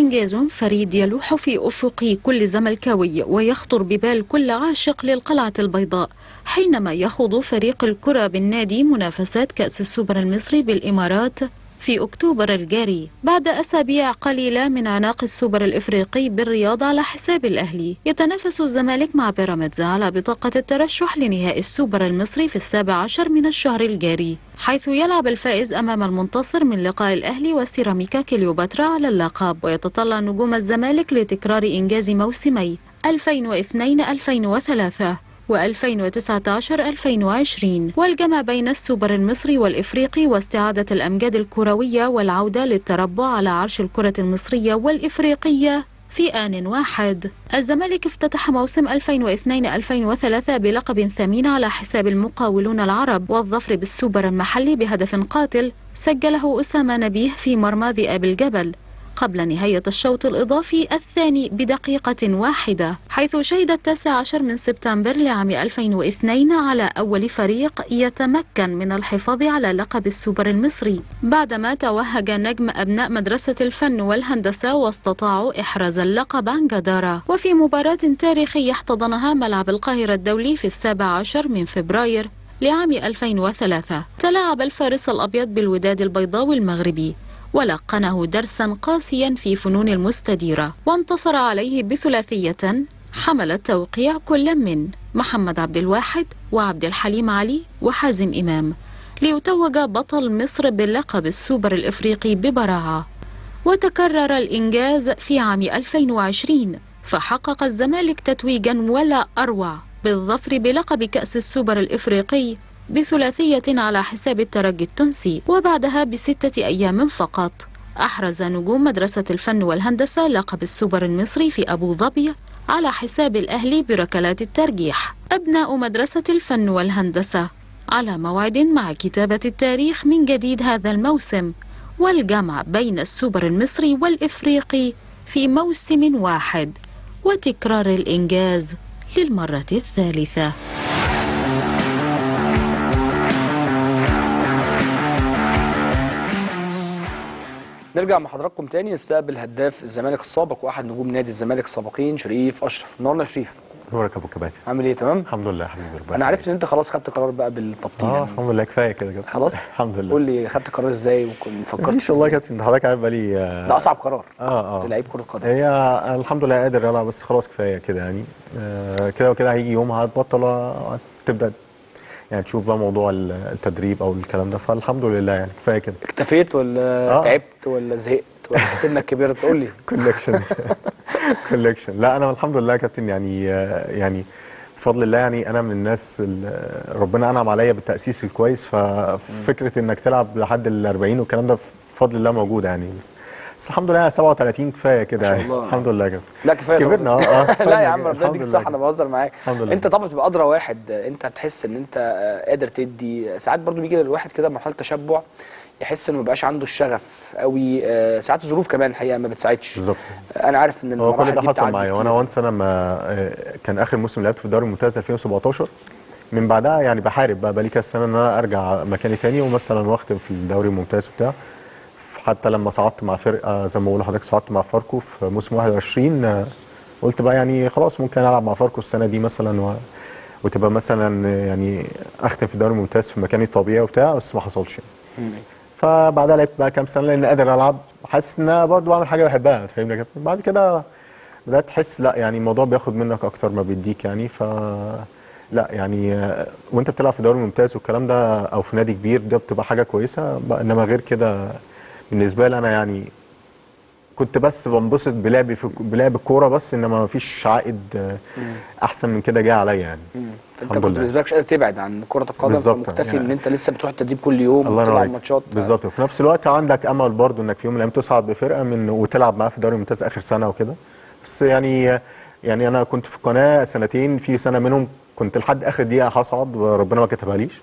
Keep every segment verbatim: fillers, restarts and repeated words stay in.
إنجاز فريد يلوح في أفق كل زملكاوي ويخطر ببال كل عاشق للقلعة البيضاء حينما يخوض فريق الكرة بالنادي منافسات كأس السوبر المصري بالإمارات في أكتوبر الجاري بعد أسابيع قليلة من عناق السوبر الإفريقي بالرياض على حساب الأهلي. يتنافس الزمالك مع بيراميدز على بطاقة الترشح لنهائي السوبر المصري في السابع عشر من الشهر الجاري، حيث يلعب الفائز أمام المنتصر من لقاء الأهلي وسيراميكا كليوباترا على اللقب. ويتطلع نجوم الزمالك لتكرار إنجاز موسمي ألفين واثنين ألفين وثلاثة وألفين وتسعة عشر ألفين وعشرين، والجمع بين السوبر المصري والإفريقي واستعادة الأمجاد الكروية والعودة للتربع على عرش الكرة المصرية والإفريقية في آن واحد. الزمالك افتتح موسم ألفين واثنين ألفين وثلاثة بلقب ثمين على حساب المقاولون العرب والظفر بالسوبر المحلي بهدف قاتل سجله أسامة نبيه في مرمى ذئاب الجبل قبل نهاية الشوط الإضافي الثاني بدقيقة واحدة، حيث شهد التاسع عشر من سبتمبر لعام ألفين واثنين على أول فريق يتمكن من الحفاظ على لقب السوبر المصري بعدما توهج نجم أبناء مدرسة الفن والهندسة واستطاعوا إحراز اللقب عن جدارة. وفي مباراة تاريخية احتضنها ملعب القاهرة الدولي في السابع عشر من فبراير لعام ألفين وثلاثة، تلاعب الفارس الأبيض بالوداد البيضاوي المغربي ولقنه درسا قاسيا في فنون المستديرة، وانتصر عليه بثلاثية حملت توقيع كل من محمد عبد الواحد وعبد الحليم علي وحازم إمام، ليتوج بطل مصر باللقب السوبر الإفريقي ببراعة. وتكرر الإنجاز في عام ألفين وعشرين، فحقق الزمالك تتويجا ولا أروع بالظفر بلقب كأس السوبر الإفريقي بثلاثية على حساب الترجي التونسي. وبعدها بستة أيام فقط أحرز نجوم مدرسة الفن والهندسة لقب السوبر المصري في أبو ظبي على حساب الأهلي بركلات الترجيح. أبناء مدرسة الفن والهندسة على موعد مع كتابة التاريخ من جديد هذا الموسم والجمع بين السوبر المصري والإفريقي في موسم واحد وتكرار الإنجاز للمرة الثالثة. نرجع مع حضراتكم تاني نستقبل هداف الزمالك السابق واحد نجوم نادي الزمالك السابقين شريف اشرف. نورنا شريف. نورك يا ابو كباتن. عامل ايه؟ تمام الحمد لله يا حبيبي. انا عرفت ان انت خلاص خدت قرار بقى بالتبطيل. اه يعني الحمد لله كفايه كده كده خلاص الحمد لله. قول لي خدت قرار ازاي وكنت فكرت ان شاء الله كابتن انت حضرتك عارف بقالي ده اصعب قرار اه اه لعيب كره قدم. هي الحمد لله قادر العب بس خلاص كفايه كده يعني آه كده وكده هيجي يوم هتبطل هتبدا يعني تشوف بقى موضوع التدريب او الكلام ده، فالحمد لله يعني كفايه كده. اكتفيت ولا آه. تعبت ولا زهقت ولا سنك كبير؟ تقول لي. كولكشن كولكشن. لا انا الحمد لله يا كابتن يعني يعني بفضل الله يعني انا من الناس ربنا انعم عليا بالتاسيس الكويس، ففكره انك تلعب لحد ال أربعين والكلام ده بفضل الله موجوده يعني. بس, بس الحمد لله سبعة وثلاثين كفايه كده يعني. الحمد لله يا كابتن. لا كفايه كبرنا اه لا يا عم ربنا يديك الصحه انا بهزر معاك. الحمد لله. انت طبعا بتبقى ادرى واحد، انت بتحس ان انت قادر تدي. ساعات برضو بيجي للواحد كده مرحله تشبع يحس انه ما بقاش عنده الشغف قوي. آه ساعات الظروف كمان الحقيقه ما بتساعدش. بالظبط. انا عارف ان هو كل ده حصل معايا وانا وانس انا ما كان اخر موسم لعبت في الدوري الممتاز ألفين وسبعتاشر، من بعدها يعني بحارب بقى بقالي كذا سنه ان انا ارجع مكاني تاني ومثلا واختم في الدوري الممتاز وبتاع. حتى لما صعدت مع فرقه زي ما بقول لحضرتك صعدت مع فاركو في موسم واحد وعشرين قلت بقى يعني خلاص ممكن العب مع فاركو السنه دي مثلا و... وتبقى مثلا يعني اختم في الدوري الممتاز في مكاني الطبيعي وبتاع، بس ما حصلش يعني. فبعدها لعبت بقى كام سنه لان قادر العب، حاسس ان انا برضه بعمل حاجه بحبها فاهمني يا كابتن. بعد كده بدات تحس لا يعني الموضوع بياخد منك اكتر ما بيديك يعني، ف لا يعني وانت بتلعب في دوري ممتاز والكلام ده او في نادي كبير ده بتبقى حاجه كويسه، انما غير كده بالنسبه لي انا يعني كنت بس بنبسط بلعبي في بلعب الكوره بس، انما ما فيش عائد احسن من كده جاي عليا يعني. مم. انت كنت بالنسبه لك مش قادر تبعد عن كره القدم فمكتفي يعني ان انت لسه بتروح التدريب كل يوم وتلعب ماتشات. بالظبط. وفي نفس الوقت عندك امل برضو انك في يوم من الايام تصعد بفرقه من وتلعب معاه في الدوري الممتاز اخر سنه وكده. بس يعني يعني انا كنت في القناه سنتين، في سنه منهم كنت لحد اخر دقيقه هصعد وربنا ما كتبهاليش.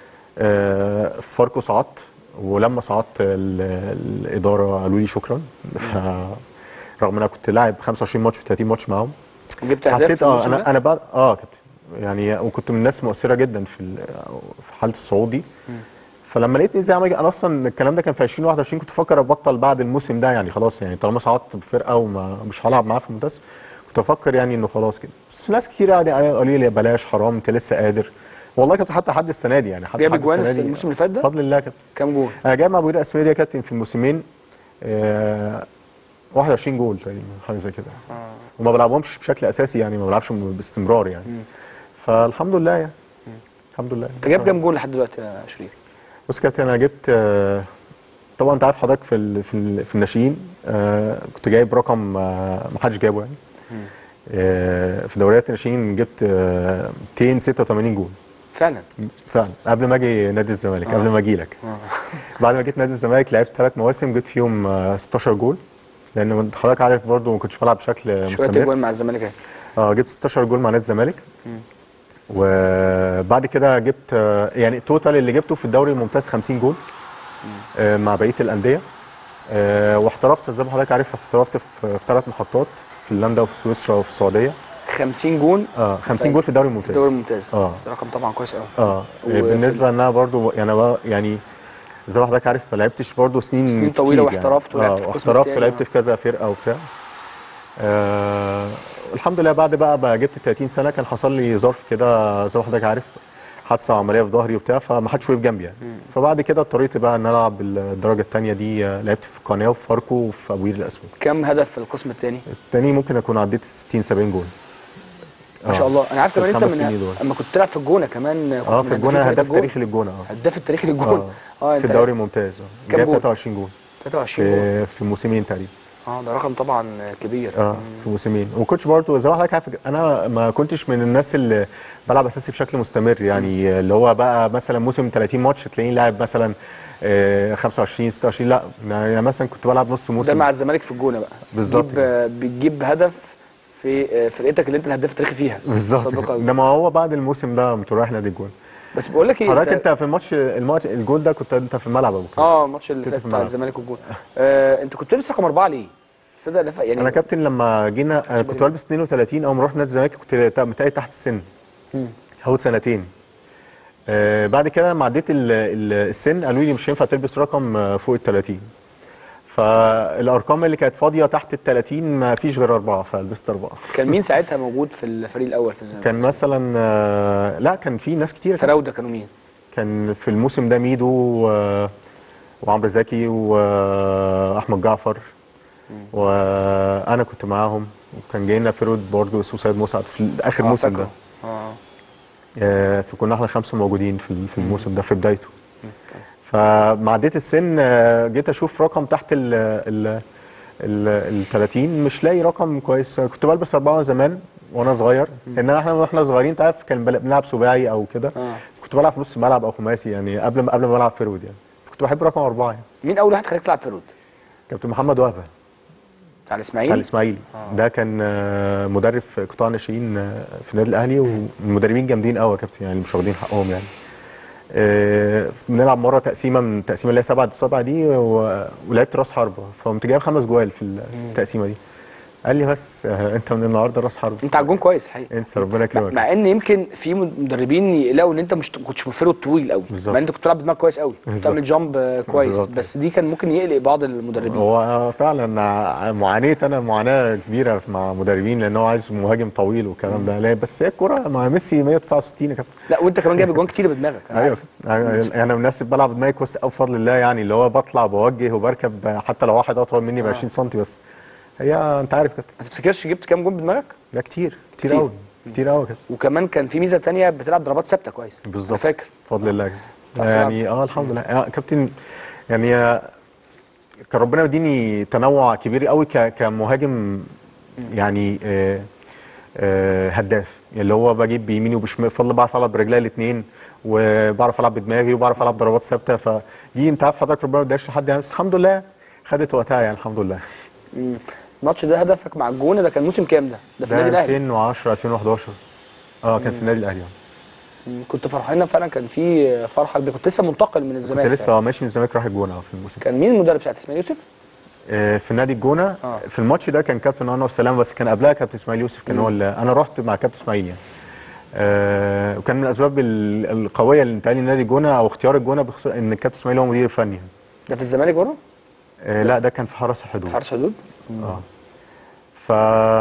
آه فاركو صعدت، ولما صعدت الاداره قالوا لي شكرا. رغم ان انا كنت لاعب خمسة وعشرين ماتش في ثلاثين ماتش معاهم. جبت اهداف حسيت اه انا انا بعد اه كابتن يعني، وكنت من الناس مؤثره جدا في في حاله الصعود دي. فلما لقيتني زي ما انا اصلا الكلام ده كان في ألفين وواحد وعشرين، كنت بفكر ابطل بعد الموسم ده يعني خلاص، يعني طالما صعدت بفرقه ومش هلعب معاه في المنتخب، كنت بفكر يعني انه خلاص كده. بس ناس كتير قاعده قالوا لي بلاش، حرام، انت لسه قادر. والله كنت حتى لحد السنه دي يعني حتى جايب لحد اجوان السنه دي الموسم اللي فات ده بفضل الله يا كابتن. كام جول؟ انا جايب مع ابو قير اسماعيليه يا كابتن في الموسمين آه واحد وعشرين جول تقريبا، حاجه زي كده. آه. وما بلعبهمش بشكل اساسي يعني، ما بلعبش باستمرار يعني. مم. فالحمد لله يعني. مم. الحمد لله. انت جايب كام جول لحد دلوقتي يا شريف؟ بص يا كابتن، انا جبت آه طبعا انت عارف حضرتك في ال في, ال في الناشئين آه كنت جايب رقم آه ما حدش جابه يعني. آه في دوريات الناشئين جبت آه مئتين وستة وثمانين جول فعلا فعلا قبل ما اجي نادي الزمالك. آه. قبل ما اجي لك آه. بعد ما جيت نادي الزمالك لعبت ثلاث مواسم جبت فيهم آه ستاشر جول، لان حضرتك عارف برضو ما كنتش بلعب بشكل مستمر. شويه جول مع الزمالك اهي. اه جبت ستاشر جول مع نادي الزمالك. وبعد كده جبت آه يعني التوتال اللي جبته في الدوري الممتاز خمسين جول آه مع بقيه الانديه. آه واحترفت زي ما حضرتك عارف، احترفت في ثلاث محطات في فنلندا وفي سويسرا وفي السعوديه. خمسين جول اه خمسين جول في الدوري الممتاز. في الدوري الممتاز اه ده رقم طبعا كويس قوي. اه بالنسبه انها برضو يعني يعني زي ما حضرتك عارف ما لعبتش برضو سنين سنين طويله واحترفت يعني. ولعبت اه واحترفت ولعبت في كذا فرقه وبتاع. آه الحمد لله بعد بقى, بقى جبت ثلاثين سنه كان حصل لي ظرف كده زي ما حضرتك عارف، حادثه عمليه في ظهري وبتاع، فما حدش وقف جنبي يعني. مم. فبعد كده اضطريت بقى ان العب بالدرجه الثانيه دي. لعبت في القناه وفي فاركو وفي ابو قير الاسود. كم هدف في القسم الثاني؟ الثاني ممكن اكون عديت ستين سبعين جول. ما شاء الله. انا عارف كمان انت من اما كنت بتلعب في الجونه كمان. اه في الجونه هداف تاريخي للجونه. اه هداف التاريخي للجونه. اه, آه في الدوري الممتاز. اه جايب ثلاثة وعشرين جول. ثلاثة وعشرين جول في موسمين تقريبا. اه ده رقم طبعا كبير. اه في موسمين. وما كنتش برضه زي ما حضرتك عارف انا ما كنتش من الناس اللي بلعب اساسي بشكل مستمر يعني. مم. اللي هو بقى مثلا موسم ثلاثين ماتش تلاقيني لاعب مثلا آه خمسة وعشرين ستة وعشرين، لا يعني مثلا كنت بلعب نص موسم. ده مع الزمالك في الجونه بقى بالظبط. بتجيب هدف في فرقتك اللي انت الهداف التاريخي فيها بالظبط. انما هو بعد الموسم ده قمت رايح نادي الجونه. بس بقول لك ايه، حضرتك انت في الماتش الماتش الجول ده كنت انت في الملعب ابو كده. اه الماتش اللي فات بتاع الزمالك والجونه. آه انت كنت لابس رقم أربعة ليه؟ صدق يعني انا كابتن لما جينا انا كنت بلبس اثنين وثلاثين اول ما رحت نادي الزمالك كنت متقيد تحت السن. امم اول سنتين. آه بعد كده لما عديت السن قالوا لي مش هينفع تلبس رقم فوق ال ثلاثين. فالارقام اللي كانت فاضيه تحت ال ثلاثين ما فيش غير اربعه فلبست اربعه. كان مين ساعتها موجود في الفريق الاول في الزمالك؟ كان مثلا آه لا كان في ناس كتير. فراوده كانوا مين؟ كان في الموسم ده ميدو آه وعمرو زكي واحمد جعفر. وانا كنت معاهم، وكان جاي لنا فرود برضه اسمه سيد مسعد في اخر آه موسم ده. اه آه فكنا احنا خمسه موجودين في في الموسم ده في بدايته. فمع عديت السن جيت اشوف رقم تحت ال ال ال ثلاثين مش لاقي رقم كويس. كنت بلبس أربعة زمان وانا صغير، ان احنا واحنا صغيرين انت عارف كان بنلعب سباعي او كده. آه. كنت بلعب في نص الملعب او خماسي يعني قبل ما قبل ما بلعب فرود يعني. كنت بحب رقم أربعة يعني. مين اول واحد خليك تلعب فرود؟ كابتن محمد وهبه بتاع الاسماعيلي. بتاع الاسماعيلي. آه. ده كان مدرب في قطاع الناشئين في النادي الاهلي، والمدربين جامدين قوي يا كابتن يعني مش واخدين حقهم يعني. آه بنلعب مره تقسيمه من التقسيمه اللي هي سبعة ضد سبعة دي، ولعبت راس حربه فقمت جايب خمس جوال في التقسيمه دي. قال لي بس آه انت من النهارده راس حربه. انت على الجون كويس الحقيقه. انت ربنا يكرمك. مع ان يمكن في مدربين يلاقوا ان انت مش كنتش مفرد طويل قوي، مع ان انت كنت بتلعب بدماغك كويس قوي، بتعمل جامب كويس. بالزبط. بس دي كان ممكن يقلق بعض المدربين. هو فعلا معانيت انا معاناه كبيره مع مدربين لان هو عايز مهاجم طويل والكلام ده. لا بس هي الكوره مع ميسي مية وتسعة وستين يا كابتن. لا وانت كمان جايب جوان كتير بدماغك. ايوه انا من الناس اللي بلعب بدماغي كويس قوي بفضل الله يعني، اللي هو بطلع بوجه وبركب حتى لو واحد اطول مني ب عشرين سم. بس هي انت عارف كابتن. ما تفتكرش جبت كام جون بدماغك؟ لا كتير كتير قوي كتير قوي كده. وكمان كان في ميزه ثانيه بتلعب ضربات ثابته كويس. بالظبط. انا فاكر بفضل الله يعني. اه الحمد لله يا كابتن يعني. كان ربنا يديني تنوع كبير قوي كمهاجم يعني. آه آه هداف يعني، اللي هو بجيب بيميني وبشمال بفضل بعرف العب برجلي الاثنين، وبعرف العب بدماغي وبعرف العب ضربات ثابته. فدي انت عارف حضرتك ربنا ما اداش لحد يعني، بس الحمد لله خدت وقتها يعني الحمد لله. امم الماتش ده هدفك مع الجونه ده كان موسم كام ده؟ ده في النادي الاهلي ألفين وعشرة ألفين وحداشر. اه كان في النادي الاهلي. كنت فرحانه فعلا، كان في فرحه كبيره. كنت لسه منتقل من الزمالك. كنت لسه ماشي من الزمالك رايح الجونه في الموسم. كان مين المدرب ساعتها؟ اسماعيل يوسف؟ آه في نادي الجونه. آه. في الماتش ده كان كابتن انور سلام، بس كان قبلها كابتن اسماعيل يوسف كان هو اللي انا رحت مع كابتن اسماعيل يعني. آه وكان من الاسباب القويه اللي انتقالي لنادي الجونه او اختيار الجونه ان الكابتن اسماعيل هو مدير الفني. ده في الزمالك برضه؟ آه لا ده كان في حرس الحدود. حرس حدود؟ اه ف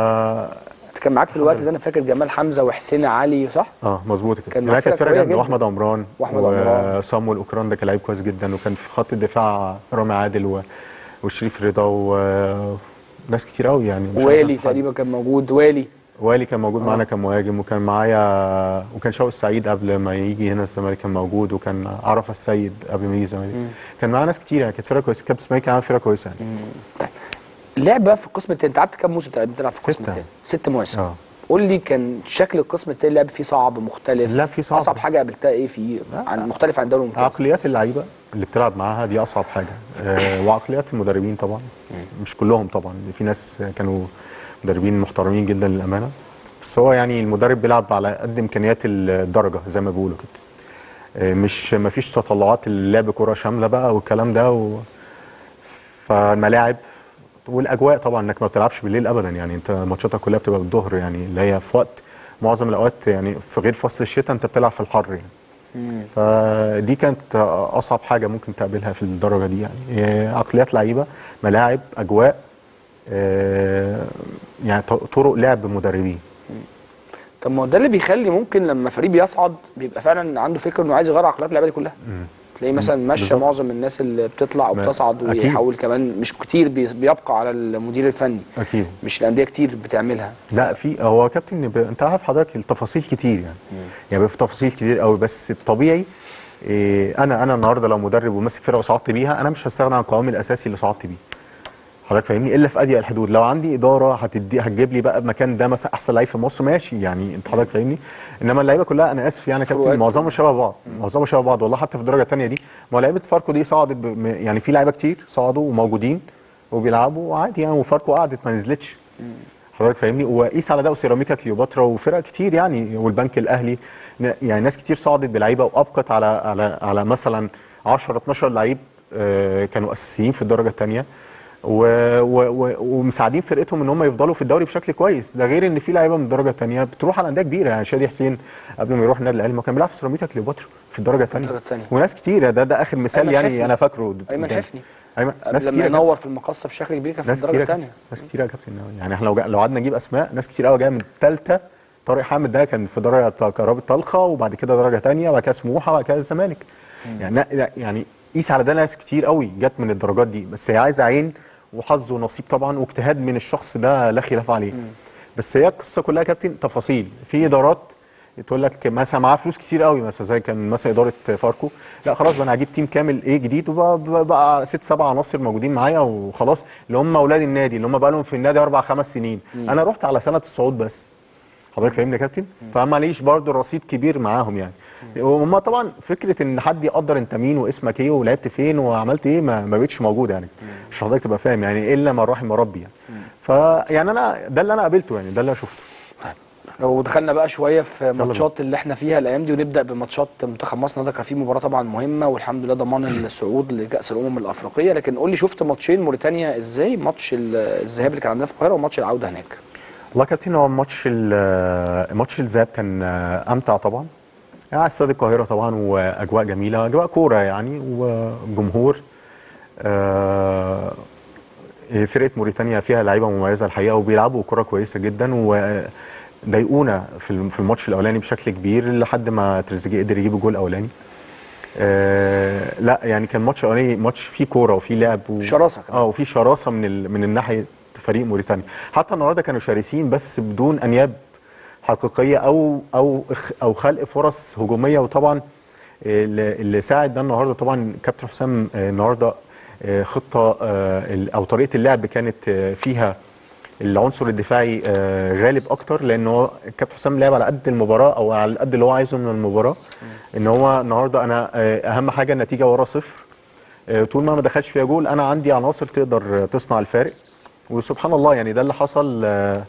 كان معاك في الوقت ده انا فاكر جمال حمزه وحسين علي صح؟ اه مظبوط كده. كان كانت فرقه جامده، واحمد عمران واحمد عمران وصامويل اوكران ده كان لعيب كويس جدا، وكان في خط الدفاع رامي عادل و... وشريف رضا وناس كتير قوي يعني. مش والي تقريبا كان موجود. والي والي كان موجود آه. معانا كمهاجم، وكان معايا وكان شوقي السعيد قبل ما يجي هنا الزمالك كان موجود، وكان عرفه السيد قبل ما يجي الزمالك. كان معانا ناس كتير يعني، كانت فرقه كويسه. كابتن اسماعيل كان عامل فرقه كويسه يعني. طيب اللعب بقى في القسم الثاني، انت قعدت كام موسم تقريبا بتلعب في القسم الثاني؟ ست مواسم. اه قول لي كان شكل القسم الثاني اللعب فيه صعب مختلف؟ لا فيه صعب. اصعب حاجه قابلتها ايه فيه عن مختلف عن الدوري الممتاز؟ عقليات اللعيبه اللي بتلعب معاها دي اصعب حاجه. آه وعقليات المدربين طبعا مش كلهم طبعا، في ناس كانوا مدربين محترمين جدا للامانه، بس هو يعني المدرب بيلعب على قد امكانيات الدرجه زي ما بيقولوا كده. آه مش ما فيش تطلعات اللعب كره شامله بقى والكلام ده و... فالملاعب والاجواء طبعا انك ما بتلعبش بالليل ابدا يعني، انت ماتشاتك كلها بتبقى بالظهر يعني، اللي هي في وقت معظم الاوقات يعني في غير فصل الشتاء انت بتلعب في الحر يعني. مم. فدي كانت اصعب حاجه ممكن تقابلها في الدرجه دي يعني. عقليات لعيبه، ملاعب، اجواء، آه يعني طرق لعب مدربين. طب ما هو ده اللي بيخلي ممكن لما فريق بيصعد بيبقى فعلا عنده فكره انه عايز يغير عقليات اللعيبه دي كلها. مم. تلاقيه مثلا مشى معظم الناس اللي بتطلع او بتصعد ويحاول كمان، مش كتير بيبقى على المدير الفني. اكيد مش الانديه كتير بتعملها. لا في هو كابتن ب... انت عارف حضرتك التفاصيل كتير يعني. مم. يعني في تفاصيل كتير قوي، بس الطبيعي إيه انا انا النهارده لو مدرب وماسك فرقه وصعدت بيها، انا مش هستغنى عن القوام الاساسي اللي صعدت بيه. حضرتك فاهمني؟ الا في اضيق الحدود. لو عندي اداره هتدي هتجيب لي بقى مكان ده مثلا احسن لعيب في مصر ماشي يعني، انت حضرتك فاهمني؟ انما اللعيبه كلها انا اسف يعني كابتن معظمهم شبه بعض، معظمهم شبه بعض والله. حتى في الدرجه الثانيه دي ما لعيبه فاركو دي صعدت ب... يعني في لعيبه كتير صعدوا وموجودين وبيلعبوا عادي يعني، وفاركو قعدت ما نزلتش. حضرتك فاهمني؟ وقيس على ده وسيراميكا كليوباترا وفرق كتير يعني، والبنك الاهلي يعني، ناس كتير صعدت بلعيبه وابقت على على على مثلا عشرة اتناشر لعيب آه كانوا اساسيين في الدرجه الثانيه، و و ومساعدين فرقتهم ان هم يفضلوا في الدوري بشكل كويس. ده غير ان في لعيبه من الدرجه الثانيه بتروح على انديه كبيره يعني. شادي حسين قبل ما يروح النادي الاهلي ما كان بيلعب في سيراميكا كليوباترا في الدرجه الثانيه، وناس كتير. ده ده اخر مثال يعني حفني. انا فاكره ايمن حفني ايمن ناس كتير ينور في المقصه بشكل كبير كان في الدرجه الثانيه. ناس كتير يا كابتن يعني، احنا لو لو قعدنا نجيب اسماء ناس كتير قوي جايه من الثالثه. طارق حامد ده كان في درجه كهرباء طلخه، وبعد كده درجه ثانيه، وبعد كده سموحه، وبعد كده الزمالك. يعني يعني قيس على ده ناس كتير قوي جت من الدرجات دي، بس هي عايزه عين وحظ ونصيب طبعا واجتهاد من الشخص ده لا خلاف عليه. مم. بس هي القصه كلها يا كابتن تفاصيل. في ادارات تقول لك مثلا معاه فلوس كتير قوي، مثلا زي كان مثلا اداره فاركو، لا خلاص بقى انا هجيب تيم كامل ايه جديد، وبقى ست سبع عناصر موجودين معايا وخلاص، اللي هم اولاد النادي اللي هم بقى لهم في النادي اربع خمس سنين. مم. انا رحت على سنه الصعود بس. حضرتك فاهمني يا كابتن؟ فما ليش برضه رصيد كبير معاهم يعني. وهم طبعا فكره ان حد يقدر انت مين واسمك ايه ولعبت فين وعملت ايه ما, ما بقتش موجوده يعني. مش حضرتك تبقى فاهم يعني، الا ما رحم ربي يعني. فيعني انا ده اللي انا قابلته يعني، ده اللي انا شفته. لو دخلنا بقى شويه في ماتشات اللي احنا فيها الايام دي، ونبدا بماتشات منتخب مصر. النهارده كان في مباراه طبعا مهمه والحمد لله ضمان الصعود لكاس الامم الافريقيه، لكن قول لي شفت ماتشين موريتانيا ازاي؟ ماتش الذهاب اللي كان عندنا في القاهره وماتش العوده هناك. والله يا كابتن هو ماتش ماتش الذهاب كان امتع طبعا يعني، استاد القاهره طبعا، واجواء جميله، اجواء كوره يعني، وجمهور. آه فرقه موريتانيا فيها لعيبه مميزه الحقيقه، وبيلعبوا كوره كويسه جدا، وضايقونا في في الماتش الاولاني بشكل كبير لحد ما تريزيجيه قدر يجيب الجول الاولاني. آه لا يعني كان ماتش اولاني ماتش فيه كوره وفيه لعب و... شراسه كمان. اه وفيه شراسه من ال... من الناحيه فريق موريتانيا. حتى النهارده كانوا شرسين بس بدون انياب حقيقيه او او او خلق فرص هجوميه. وطبعا اللي ساعد ده النهارده طبعا كابتن حسام النهارده خطه او طريقه اللعب كانت فيها العنصر الدفاعي غالب اكتر، لان هو كابتن حسام لعب على قد المباراه او على قد اللي هو عايزه من المباراه. ان هو النهارده انا اهم حاجه النتيجه ورا صفر، طول ما ما دخلش فيها جول انا عندي عناصر تقدر تصنع الفارق. وسبحان الله يعني ده اللي حصل. آآ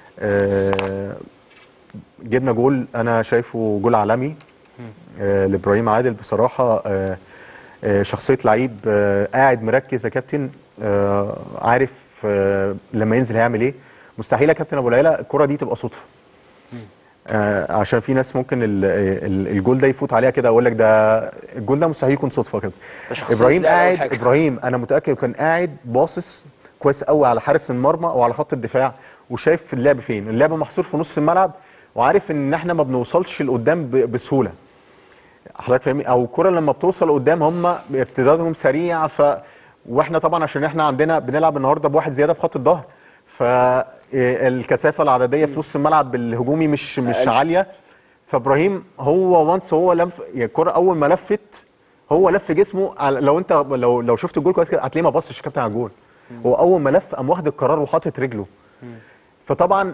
آآ جبنا جول انا شايفه جول عالمي لابراهيم عادل بصراحه. آآ آآ شخصيه لعيب قاعد مركز يا كابتن، عارف لما ينزل هيعمل ايه. مستحيل يا كابتن ابو العيله الكره دي تبقى صدفه. آه عشان في ناس ممكن ال ال الجول ده يفوت عليها كده، اقول لك ده الجول ده مستحيل يكون صدفه كده. ابراهيم قاعد ابراهيم انا متاكد كان قاعد باصص كويس قوي على حارس المرمى او على خط الدفاع، وشايف اللعب فين، اللعب محصور في نص الملعب، وعارف ان احنا ما بنوصلش لقدام بسهوله. حضرتك فاهمني؟ او الكره لما بتوصل قدام هم ارتدادهم سريع، ف واحنا طبعا عشان احنا عندنا بنلعب النهارده بواحد زياده في خط الظهر، فالكثافه العدديه في نص الملعب الهجومي مش مش عاليه. فابراهيم هو وانس هو لف الكره اول ما لفت هو لف جسمه، لو انت لو لو شفت الجول كويس كده هتلاقيه ما بصش الكابتن على الجول، هو اول ما لف قام واخد القرار وحاطط رجله. فطبعا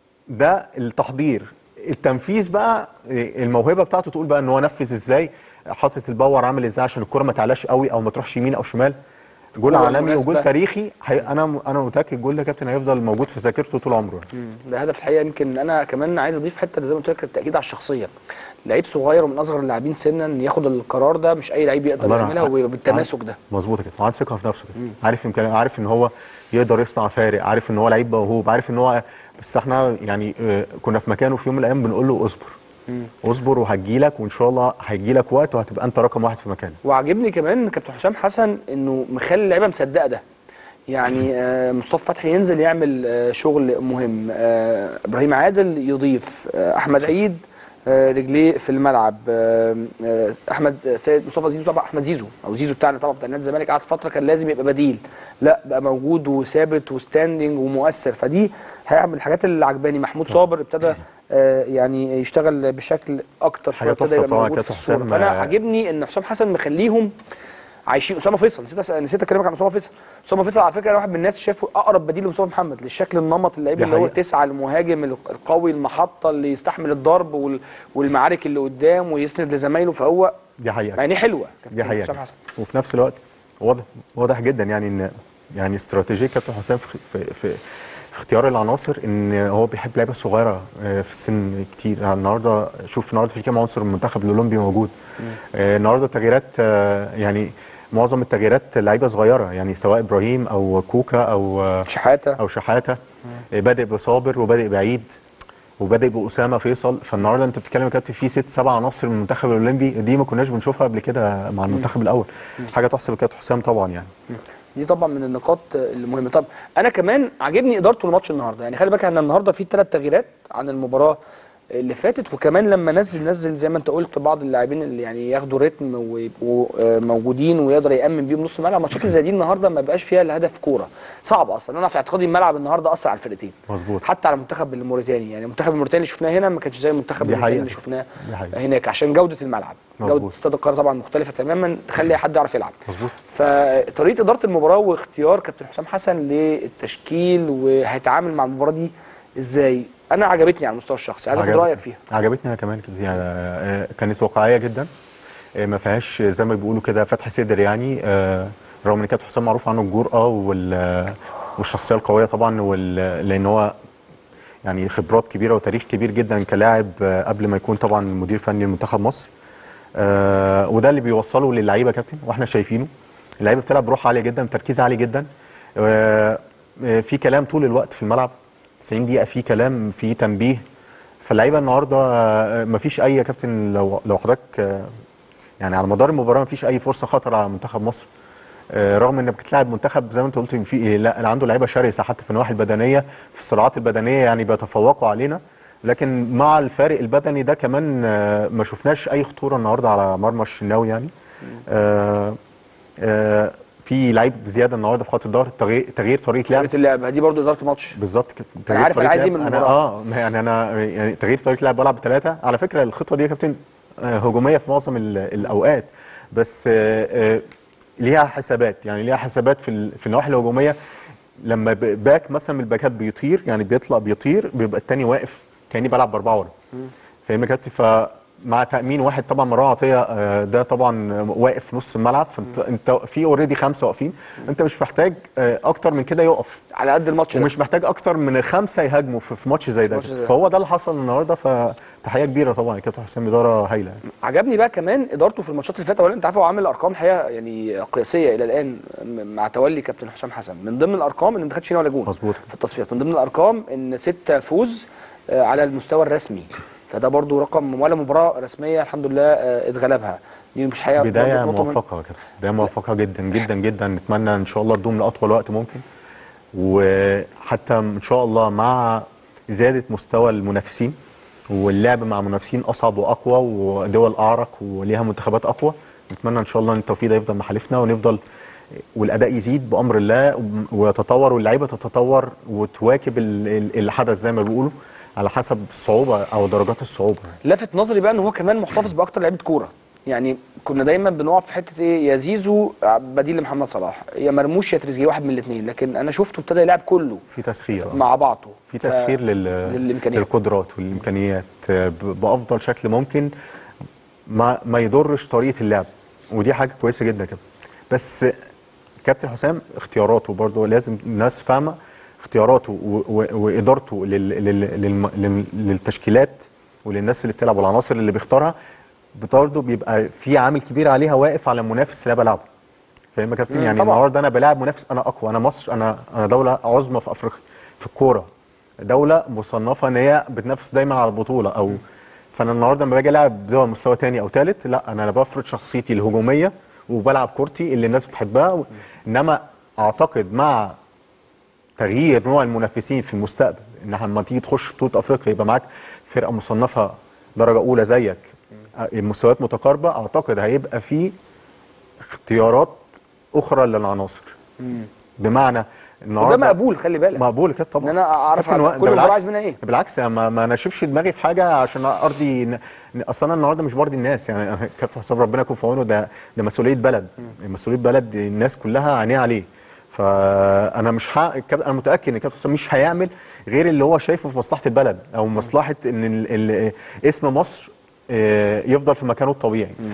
ده التحضير. التنفيذ بقى الموهبه بتاعته تقول بقى ان هو نفذ ازاي، حاطط الباور عامل ازاي عشان الكره ما تعلاش قوي او ما تروحش يمين او شمال. جول عالمي وجول تاريخي. انا انا متاكد الجول ده كابتن هيفضل موجود في ذاكرته طول عمره. ده هدف الحقيقه. يمكن انا كمان عايز اضيف حته زي ما قلت لك، التاكيد على الشخصيه. لعيب صغير ومن اصغر اللاعبين سنا ياخد القرار ده، مش اي لعيب يقدر يعملها وبالتماسك ده. مظبوط كده، وعنده ثقه في نفسه كده، عارف يمكن عارف ان هو يقدر يصنع فارق، عارف ان هو لعيب موهوب، عارف ان هو بس احنا يعني كنا في مكانه في يوم من الايام بنقول له اصبر. مم. اصبر وهتجيلك، وان شاء الله هيجيلك وقت وهتبقى انت رقم واحد في مكانك. وعجبني كمان كابتن حسام حسن انه مخلي اللعيبه مصدقه ده. يعني آه مصطفى فتحي ينزل يعمل آه شغل مهم، آه ابراهيم عادل يضيف، آه احمد عيد آه رجليه في الملعب، آه آه احمد سيد مصطفى زيزو، طبعا احمد زيزو او زيزو بتاعنا طبعا بتاع نادي الزمالك قعد فتره كان لازم يبقى بديل، لا بقى موجود وثابت وستاندنج ومؤثر. فدي هيعمل الحاجات اللي عجباني. محمود صابر ابتدى آه يعني يشتغل بشكل اكتر شويه، ابتدى يبقى موجود في الصوره. فانا عاجبني ان حسام حسن مخليهم عايشين. اسامه فيصل، نسيت نسيت اكلمك عن اسامه فيصل. اسامه فيصل على فكره انا واحد من الناس شايفه اقرب بديل لمصطفى محمد، للشكل النمط اللعيب اللي هو التسعه المهاجم القوي المحطه اللي يستحمل الضرب والمعارك اللي قدام ويسند لزمايله. فهو دي حقيقه يعني حلوه دي حقيقه. وفي نفس الوقت واضح واضح جدا يعني ان يعني استراتيجيه كابتن حسام في في, في في اختيار العناصر، ان هو بيحب لعيبه صغيره في السن كتير. النهارده شوف النهارده في كام عنصر المنتخب الاولمبي موجود. النهارده التغييرات يعني معظم التغييرات لعيبه صغيره، يعني سواء ابراهيم او كوكا او شحاته او شحاته بادئ بصابر وبادئ بعيد وبادئ باسامه فيصل. فالنهارده انت بتتكلم يا كابتن في ست سبع عناصر من المنتخب الاولمبي، دي ما كناش بنشوفها قبل كده مع المنتخب الاول. حاجه تحسب لكابتن حسام طبعا يعني. دي طبعا من النقاط المهمه. طب انا كمان عاجبني ادارته لماتش النهارده. يعني خلي بالك احنا النهارده في ثلاث تغييرات عن المباراه اللي فاتت، وكمان لما نزل نزل زي ما انت قلت بعض اللاعبين اللي يعني ياخدوا ريتم ويبقوا موجودين ويقدر يامن بيهم نص الملعب. ماتشات زي دي النهارده ما بقاش فيها الهدف كوره صعب اصلا. انا في اعتقادي الملعب النهارده اثر على الفرقتين. مظبوط. حتى على المنتخب الموريتاني، يعني المنتخب الموريتاني اللي شفناه هنا ما كانش زي المنتخب الموريتاني اللي شفناه هناك، عشان جوده الملعب. مظبوط. جوده استاد القاهره طبعا مختلفه تماما تخلي حد يعرف يلعب. مظبوط. فطريقه اداره المباراه واختيار كابتن حسام حسن للتشكيل وهيتعامل مع المباراه دي ازاي، انا عجبتني على المستوى الشخصي. عايز اخد رايك فيها. عجبتني انا كمان يعني كانت واقعيه جدا، ما فيهاش زي ما بيقولوا كده فتح صدر يعني. رغم ان كابتن حسام معروف عنه الجرأه والشخصيه القويه طبعا، لان هو يعني خبرات كبيره وتاريخ كبير جدا كلاعب قبل ما يكون طبعا مدير فني لمنتخب مصر. وده اللي بيوصله للعيبه يا كابتن، واحنا شايفينه اللعيبه بتلعب بروح عاليه جدا، بتركيز عالي جدا، في كلام طول الوقت في الملعب، تسعين دقيقة في كلام في تنبيه. فاللعيبه النهارده ما فيش اي يا كابتن، لو لو حضرتك يعني على مدار المباراه ما فيش اي فرصه خطر على منتخب مصر، رغم انك بتلعب منتخب زي ما انت قلت في لا عنده لعيبه شرسه حتى في النواحي البدنيه، في الصراعات البدنيه يعني بيتفوقوا علينا، لكن مع الفارق البدني ده كمان ما شفناش اي خطوره النهارده على مرمى الشناوي يعني. آآ آآ في لعيب زياده النهارده في خط الظهر، تغيير تغيير طريقه لعب. طريقه اللعب دي برضه اداره الماتش بالظبط كده. انا عارف انا عايز ايه من المباراه. اه يعني انا يعني تغيير طريقه لعب بلعب بثلاثه. على فكره الخطه دي يا كابتن هجوميه في معظم الاوقات، بس آه ليها حسابات، يعني ليها حسابات في في النواحي الهجوميه. لما باك مثلا من الباكات بيطير يعني بيطلع بيطير بيبقى الثاني واقف كاني بلعب باربعه ورا. فاهم يا كابتن؟ ف مع تامين واحد طبعا مروان عطيه ده طبعا واقف في نص الملعب، فانت انت في اوريدي خمسه واقفين، انت مش محتاج اكتر من كده يقف على قد الماتش، ومش محتاج اكتر من الخمسه يهاجموا في ماتش زي ده. فهو ده اللي حصل النهارده، فتحيه كبيره طبعا لكابتن حسام، اداره هايله. عجبني بقى كمان ادارته في الماتشات اللي فاتت. ولا انت عارف هو عامل ارقام حقيقه يعني قياسيه الى الان مع تولي كابتن حسام حسن. من ضمن الارقام ان ما خدش فينا ولا جول مظبوط في التصفيات. من ضمن الارقام ان ستة فوز على المستوى الرسمي فده برضو رقم، ولا مباراه رسميه الحمد لله آه اتغلبها. دي مش حقيقه بدايه موفقه يا كابتن، بدايه موفقه جدا جدا جدا. نتمنى ان شاء الله تدوم لاطول وقت ممكن، وحتى ان شاء الله مع زياده مستوى المنافسين واللعب مع منافسين اصعب واقوى ودول اعرق وليها منتخبات اقوى، نتمنى ان شاء الله ان التوفيق ده يفضل محالفنا ونفضل والاداء يزيد بامر الله ويتطور واللعيبه تتطور وتواكب الحدث زي ما بيقولوا على حسب الصعوبه او درجات الصعوبه. لفت نظري بقى ان هو كمان محتفظ باكتر لعيبه كوره، يعني كنا دايما بنقف في حته ايه، يا زيزو بديل لمحمد صلاح، يا مرموش يا تريزيجيه، واحد من الاثنين، لكن انا شفته ابتدى يلعب كله في تسخير مع بعضه، في تسخير ف... لل... للقدرات والامكانيات بافضل شكل ممكن، ما ما يضرش طريقه اللعب، ودي حاجه كويسه جدا كده. بس كابتن حسام اختياراته برضه لازم الناس فاهمه اختياراته وادارته لل... لل... لل... للتشكيلات وللناس اللي بتلعب والعناصر اللي بيختارها برضه بيبقى في عامل كبير عليها واقف على المنافس اللي انا بلعبه. فاهم يا كابتن؟ يعني النهارده انا بلاعب منافس انا اقوى، انا مصر، انا انا دوله عظمى في افريقيا في الكوره، دوله مصنفه ان هي بتنافس دايما على البطوله، او فانا النهارده لما باجي العب دول مستوى ثاني او ثالث، لا انا بفرض شخصيتي الهجوميه وبلعب كورتي اللي الناس بتحبها. انما اعتقد مع تغيير نوع المنافسين في المستقبل ان لما تيجي تخش بطوله افريقيا يبقى معاك فرقه مصنفه درجه اولى زيك، المستويات متقاربه، اعتقد هيبقى في اختيارات اخرى للعناصر. بمعنى النهارده وده مقبول، خلي بالك مقبول كده طبعا، ان انا اعرف كل مباراه عايز منها ايه. بالعكس ما, ما انشفش دماغي في حاجه عشان ارضي ن... اصلا النهارده مش برضي الناس، يعني كابتن حسام ربنا يكون في عونه، ده ده مسؤوليه بلد، مسؤوليه بلد الناس كلها عينيها عليه. فانا مش ح... انا متاكد ان كابتن حسام مش هيعمل غير اللي هو شايفه في مصلحه البلد او مصلحه ان ال... ال... اسم مصر يفضل في مكانه الطبيعي. ف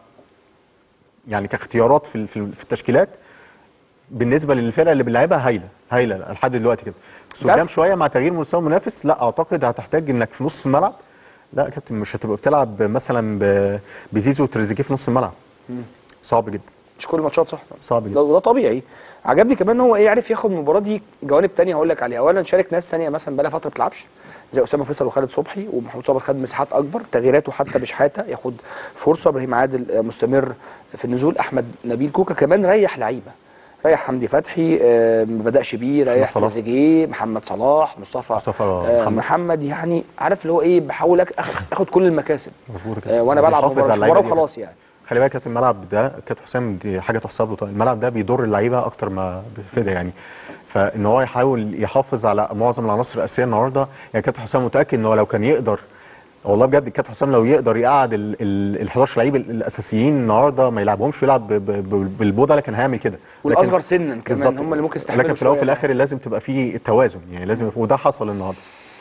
يعني كاختيارات في في التشكيلات بالنسبه للفرقه اللي بنلعبها هايله هايله لحد دلوقتي كده، بس قدام شويه مع تغيير مستوى المنافس لا اعتقد هتحتاج انك في نص الملعب، لا يا كابتن مش هتبقى بتلعب مثلا بزيزو وتريزيجيه في نص الملعب. مم. صعب جدا، مش كل الماتشات صح، صعب جدا، وده طبيعي. عجبني كمان ان هو ايه، عارف ياخد المباراه دي جوانب ثانيه هقول لك عليها. اولا شارك ناس ثانيه مثلا بقى لها فتره ما بتلعبش زي اسامه فيصل وخالد صبحي ومحمود صابر، خد مساحات اكبر، تغييراته حتى بشحاته ياخد فرصه، ابراهيم عادل مستمر في النزول، احمد نبيل كوكا كمان ريح لعيبه، ريح حمدي فتحي ما بداش بيه، ريح تريزيجيه، محمد صلاح، مصطفى, مصطفى آه محمد. محمد يعني عارف اللي هو ايه، بحاول اخد كل المكاسب مظبوط كده، آه وانا بلعب مباراه وخلاص يعني. خلي بالك كابتن الملعب ده كابتن حسام دي حاجه تحسب له، الملعب ده بيضر اللعيبه اكتر ما بيفيدها يعني، فان هو يحاول يحافظ على معظم العناصر الاساسيه النهارده. يعني كابتن حسام متاكد ان هو لو كان يقدر، والله بجد كابتن حسام لو يقدر يقعد ال حداشر لعيب الاساسيين النهارده ما يلعبهمش ويلعب بالبوضه لكن هيعمل كده، والاصغر سنا كمان هم اللي ممكن يستحملوا، لكن في الاول وفي الاخر لازم تبقى في التوازن، يعني لازم، وده حصل النهارده.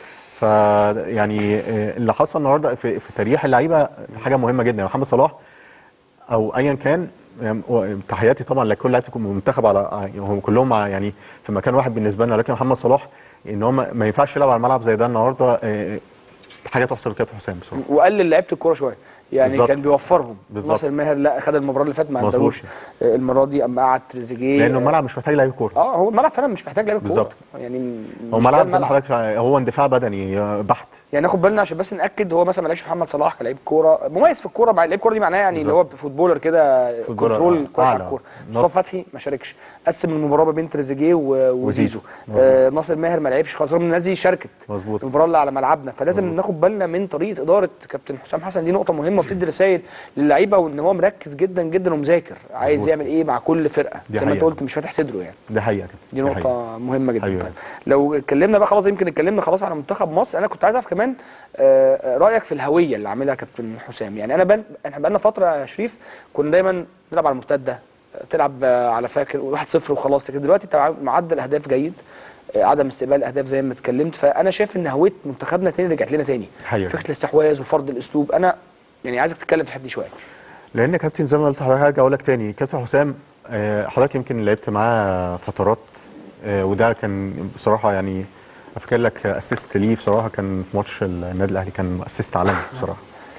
فيعني اللي حصل النهارده في, في تريح اللعيبه حاجه مهمه جدا. محمد صلاح او ايا كان، تحياتي طبعا لكل لعيبه المنتخب على هم كلهم يعني في مكان واحد بالنسبه لنا، لكن محمد صلاح ان هو ما ينفعش يلعب على الملعب زي ده النهارده، حاجه تحسب لكابتن حسام بصراحه، وقلل لعيبه الكوره شويه يعني بالزبط. كان بيوفرهم. بالظبط. ناصر ماهر لا خد المباراه اللي فاتت ما عندوش، المره دي اما قعد تريزيجيه لانه الملعب مش محتاج لعيبه كوره. اه هو الملعب فعلا مش محتاج لعيبه كوره بالظبط، يعني هو ملعب زي ما حضرتك هو اندفاع بدني بحت، يعني ناخد بالنا عشان بس ناكد هو مثلا ما لعبش محمد صلاح كلاعب كوره مميز في الكوره، لعيب كوره دي معناها يعني اللي هو فوتبولر كده كنترول كويس على الكوره. مصطفى فتحي ما شاركش، قسم المباراه ما بين تريزيجيه وزيزو. آه ناصر ماهر ما لعبش خالص، رغم الناس دي شاركت مظبوط المباراه اللي على ملعبنا، فلازم مزبوط. ناخد بالنا من طريقه اداره كابتن حسام حسن، دي نقطه مهمه وبتدي رسائل للعيبه، وان هو مركز جدا جدا ومذاكر عايز مزبوط. يعمل ايه مع كل فرقه زي ما انت قلت، مش فاتح صدره يعني. دي حقيقه كده، دي نقطه حقيقة. مهمه جدا. طيب لو اتكلمنا بقى خلاص، يمكن اتكلمنا خلاص على منتخب مصر، انا كنت عايز اعرف كمان آه رايك في الهويه اللي عاملها كابتن حسام. يعني انا بل... احنا بقى لنا فتره يا شريف كنا دايما نلعب على المرتده، تلعب على فاكر واحد صفر وخلاص، لكن دلوقتي معدل اهداف جيد، عدم استقبال الاهداف زي ما اتكلمت، فانا شايف ان هويه منتخبنا تاني رجعت لنا تاني، حقيقة. فكره الاستحواذ وفرض الاسلوب. انا يعني عايزك تتكلم في الحته دي شويه، لان كابتن زي ما قلت لحضرتك هرجع اقول لك تاني، كابتن حسام حضرتك يمكن لعبت معاه فترات، وده كان بصراحه يعني افكر لك اسيست ليه بصراحه، كان في ماتش النادي الاهلي كان اسيست عالمي بصراحه.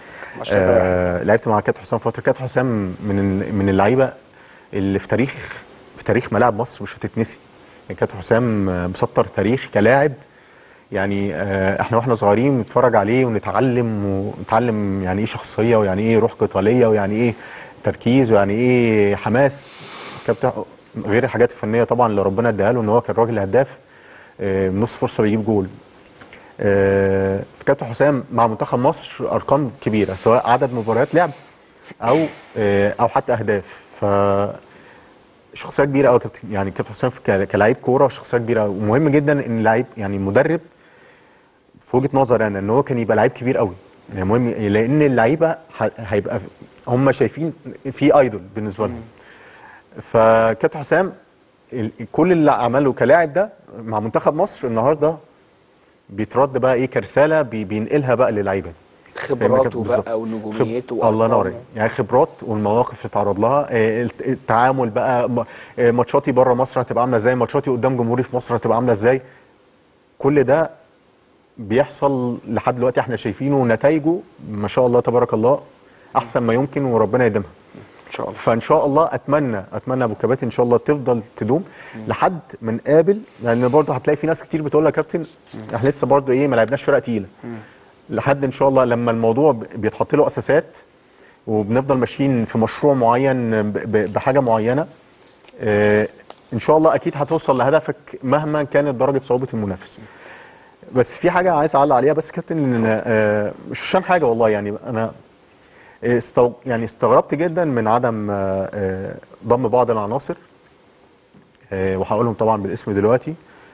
آه لعبت مع كابتن حسام فتره، كابتن حسام من من اللعيبه اللي في تاريخ في تاريخ ملاعب مصر مش هتتنسي. يعني كابتن حسام مسطر تاريخ كلاعب يعني آه احنا واحنا صغيرين نتفرج عليه ونتعلم ونتعلم يعني ايه شخصيه، ويعني ايه روح قتاليه، ويعني ايه تركيز، ويعني ايه حماس. كابتن غير الحاجات الفنيه طبعا اللي ربنا اداها له، ان هو كان راجل هداف، آه نص فرصه بيجيب جول. آه في كابتن حسام مع منتخب مصر ارقام كبيره، سواء عدد مباريات لعب او آه او حتى اهداف. ف شخصيه كبيره قوي كابتن، يعني كابتن حسام كلاعب كوره شخصيه كبيره، ومهم جدا ان لعيب يعني مدرب في وجهه نظري انا ان هو كان يبقى لعيب كبير قوي. يعني مهم لان اللعيبه هيبقى هم شايفين في ايدول بالنسبه لهم. فكابتن حسام كل اللي عمله كلاعب ده مع منتخب مصر النهارده بيترد بقى ايه كرساله بينقلها بقى للعيبه، خبراته بقى ونجوميته خب... الله ينور، يعني خبرات والمواقف اللي اتعرض لها، التعامل بقى، ماتشاتي بره مصر هتبقى عامله ازاي، ماتشاتي قدام جمهوري في مصر هتبقى عامله ازاي. كل ده بيحصل لحد دلوقتي احنا شايفينه، ونتائجه ما شاء الله تبارك الله احسن ما يمكن، وربنا يديمها ان شاء الله. فان شاء الله اتمنى اتمنى ابو كباتن ان شاء الله تفضل تدوم مم. لحد ما نقابل، لان برضه هتلاقي في ناس كتير بتقول لك يا كابتن احنا لسه برضه ايه ما لعبناش فرقه تقيله، لحد ان شاء الله لما الموضوع بيتحط له اساسات وبنفضل ماشيين في مشروع معين بحاجه معينه، اه ان شاء الله اكيد هتوصل لهدفك مهما كانت درجه صعوبه المنافس. بس في حاجه عايز اعلق عليها بس كابتن، ان اه مش عشان حاجه والله، يعني انا استو يعني استغربت جدا من عدم اه ضم بعض العناصر، اه وهقولهم طبعا بالاسم دلوقتي،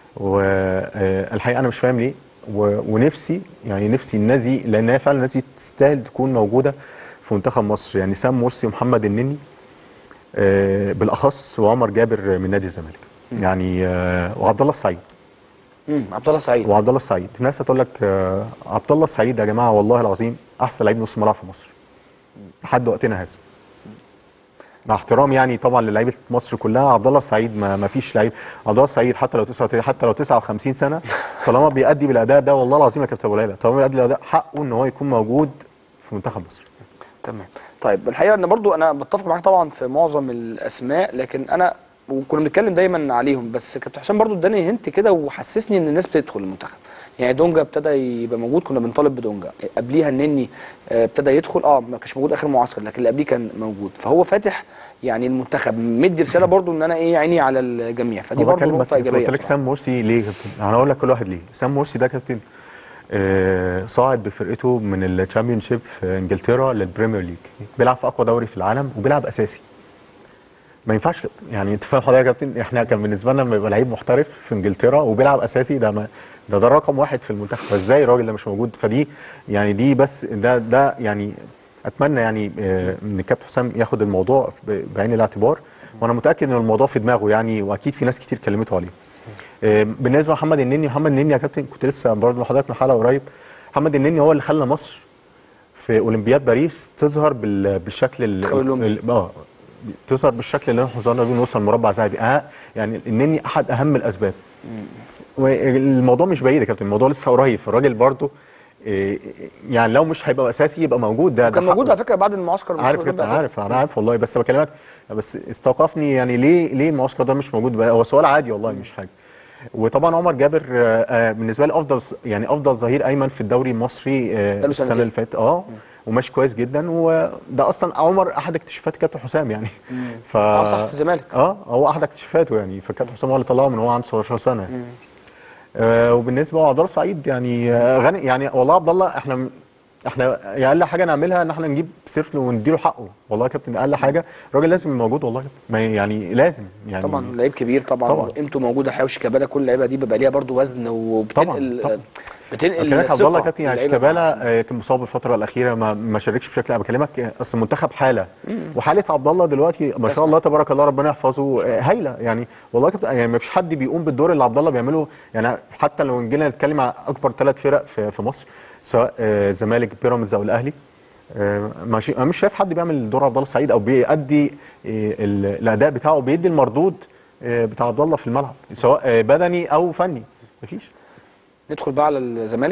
والحقيقه انا مش فاهم ليه، ونفسي يعني نفسي الناس دي، لان هي فعلا الناس دي تستاهل تكون موجوده في منتخب مصر، يعني سام مرسي ومحمد النني آه بالاخص، وعمر جابر من نادي الزمالك، يعني آه وعبد الله السعيد. امم عبد الله السعيد وعبد الله السعيد الناس هتقول لك آه عبد الله السعيد يا جماعه والله العظيم احسن لعيب نص ملعب في مصر لحد وقتنا هذا، مع احترام يعني طبعا للعيبه مصر كلها. عبد الله السعيد ما, ما فيش لعيب، عبد الله السعيد حتى لو تسعة حتى لو تسعة وخمسين سنه طالما بيأدي بالاداء ده والله العظيم يا كابتن ابو ليلى، طالما بيأدي بالاداء حقه ان هو يكون موجود في منتخب مصر. تمام. طيب الحقيقه ان برضو انا بتفق معاك طبعا في معظم الاسماء، لكن انا وكنا بنتكلم دايما عليهم، بس كابتن حسام برضو اداني هنت كده وحسسني ان الناس بتدخل المنتخب. يعني دونجا ابتدى يبقى موجود، كنا بنطالب بدونجا، قبليها النني ابتدى يدخل، اه ما كانش موجود اخر معسكر لكن اللي قبليه كان موجود، فهو فاتح يعني المنتخب، مدي رساله برضو ان انا ايه عيني على الجميع، فدي برضو نقطه ايجابيه. قلت لك سام مرسي ليه يا كابتن؟ انا هقول لك كل واحد ليه. سام مرسي ده كابتن آه صاعد بفرقته من الشامبيون شيب في انجلترا للبريمير ليج، بيلعب في اقوى دوري في العالم وبيلعب اساسي. ما ينفعش يعني، انت فاهم حضرتك يا كابتن، احنا كان بالنسبه لنا لما يبقى لعيب محترف في انجلترا وبيلعب اساسي ده ما ده ده رقم واحد في المنتخب، فازاي الراجل ده مش موجود؟ فدي يعني دي بس ده ده يعني اتمنى يعني اه ان الكابتن حسام ياخد الموضوع بعين الاعتبار، وانا متاكد ان الموضوع في دماغه يعني، واكيد في ناس كتير كلمته عليه. اه بالنسبه لمحمد النني، محمد النني يا كابتن كنت لسه برضه مع حضرتك من حلقه قريب، محمد النني هو اللي خلى مصر في اولمبياد باريس تظهر بالشكل ال اه تظهر بالشكل اللي احنا ظهرنا بيه، نوصل مربع ذهبي. اه يعني النني احد اهم الاسباب. الموضوع مش بعيد يا كابتن، الموضوع لسه قريب، الراجل برضه إيه يعني لو مش هيبقى اساسي يبقى موجود. ده كان موجود على فكره بعد المعسكر. عارف كابتن، انا عارف انا عارف والله، بس بكلمك بس استوقفني يعني ليه ليه المعسكر ده مش موجود بقى؟ هو سؤال عادي والله مش حاجه. وطبعا عمر جابر آه بالنسبه لي افضل يعني افضل ظهير ايمن في الدوري المصري آه السنه اللي فاتت، اه وماشي كويس جدا، وده اصلا عمر احد اكتشافات كابتن حسام يعني. ف اه صح في الزمالك، اه هو احد اكتشافاته يعني، فكابتن حسام هو اللي طلعه من هو عنده سبعتاشر سنه يعني. آه وبالنسبه لعبد الله السعيد يعني آه غني يعني والله عبد الله احنا احنا يعني اقل حاجه نعملها ان احنا نجيب سيرف ونديله حقه والله يا كابتن، اقل حاجه الراجل لازم يبقى موجود والله ما يعني لازم يعني طبعا لعيب كبير طبعا, طبعا. قيمته موجوده، حياه شيكابالا كل اللعيبه دي بيبقى ليها برضه وزن وبتنقل طبعا. طبعا. بتنقل عبد الله كابتن يعني شيكابالا كان مصاب الفتره الاخيره ما ما شاركش بشكل، انا بكلمك اصل المنتخب حاله مم. وحاله عبد الله دلوقتي ما شاء الله تبارك الله ربنا يحفظه هايله يعني والله كابتن، يعني ما فيش حد بيقوم بالدور اللي عبد الله بيعمله يعني، حتى لو جينا نتكلم عن اكبر ثلاث فرق في, في مصر سواء الزمالك بيراميدز او الاهلي، ماشي انا مش شايف حد بيعمل دور عبد الله السعيد او بيأدي الاداء بتاعه، بيدي المردود بتاع عبد الله في الملعب سواء بدني او فني، مفيش. ندخل بقى على الزمالك.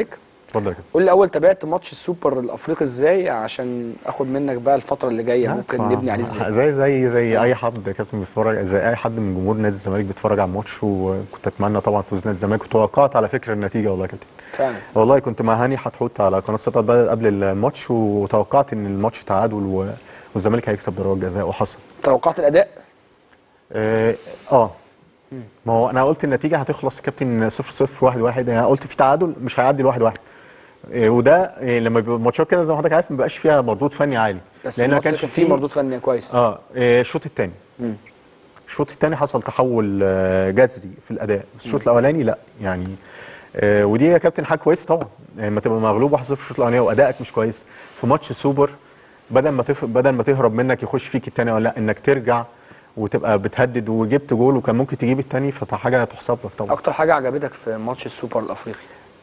اتفضل يا كابتن. قول لي اول تابعت ماتش السوبر الافريقي ازاي عشان اخد منك بقى الفتره اللي جايه ممكن نبني عليه ازاي؟ زي زي زي اي حد يا كابتن بيتفرج، زي اي حد من جمهور نادي الزمالك بيتفرج على الماتش، وكنت اتمنى طبعا فوز نادي الزمالك، وتوقعت على فكره النتيجه والله يا كابتن. فعلا والله كنت مع هاني حتحط على قناه ستة قبل الماتش، وتوقعت ان الماتش تعادل والزمالك هيكسب ضربات جزاء، وحصل. توقعت الاداء؟ اه, آه. ما هو انا قلت النتيجه هتخلص يا كابتن صفر صفر واحد واحد، يعني قلت في تعادل مش هيعدي الواحد واحد. إيه وده إيه لما بيبقى ماتشات كده زي ما حضرتك عارف ما بيبقاش فيها مردود فني عالي، بس لان ما كانش فيه مردود فني كويس. اه إيه الشوط الثاني الشوط الثاني حصل تحول جذري في الاداء، بس الشوط الاولاني لا يعني. إيه ودي يا كابتن حاجه كويسه طبعا، لما يعني تبقى مغلوب واحد صفر في الشوط الاولاني وادائك مش كويس في ماتش السوبر، بدل ما تف... بدل ما تهرب منك يخش فيك الثاني ولا لا، انك ترجع وتبقى بتهدد وجبت جول وكان ممكن تجيب الثاني، فحاجه تحسب لك طبعا. اكتر حاجه عجبتك في ماتش السوبر الافريقي؟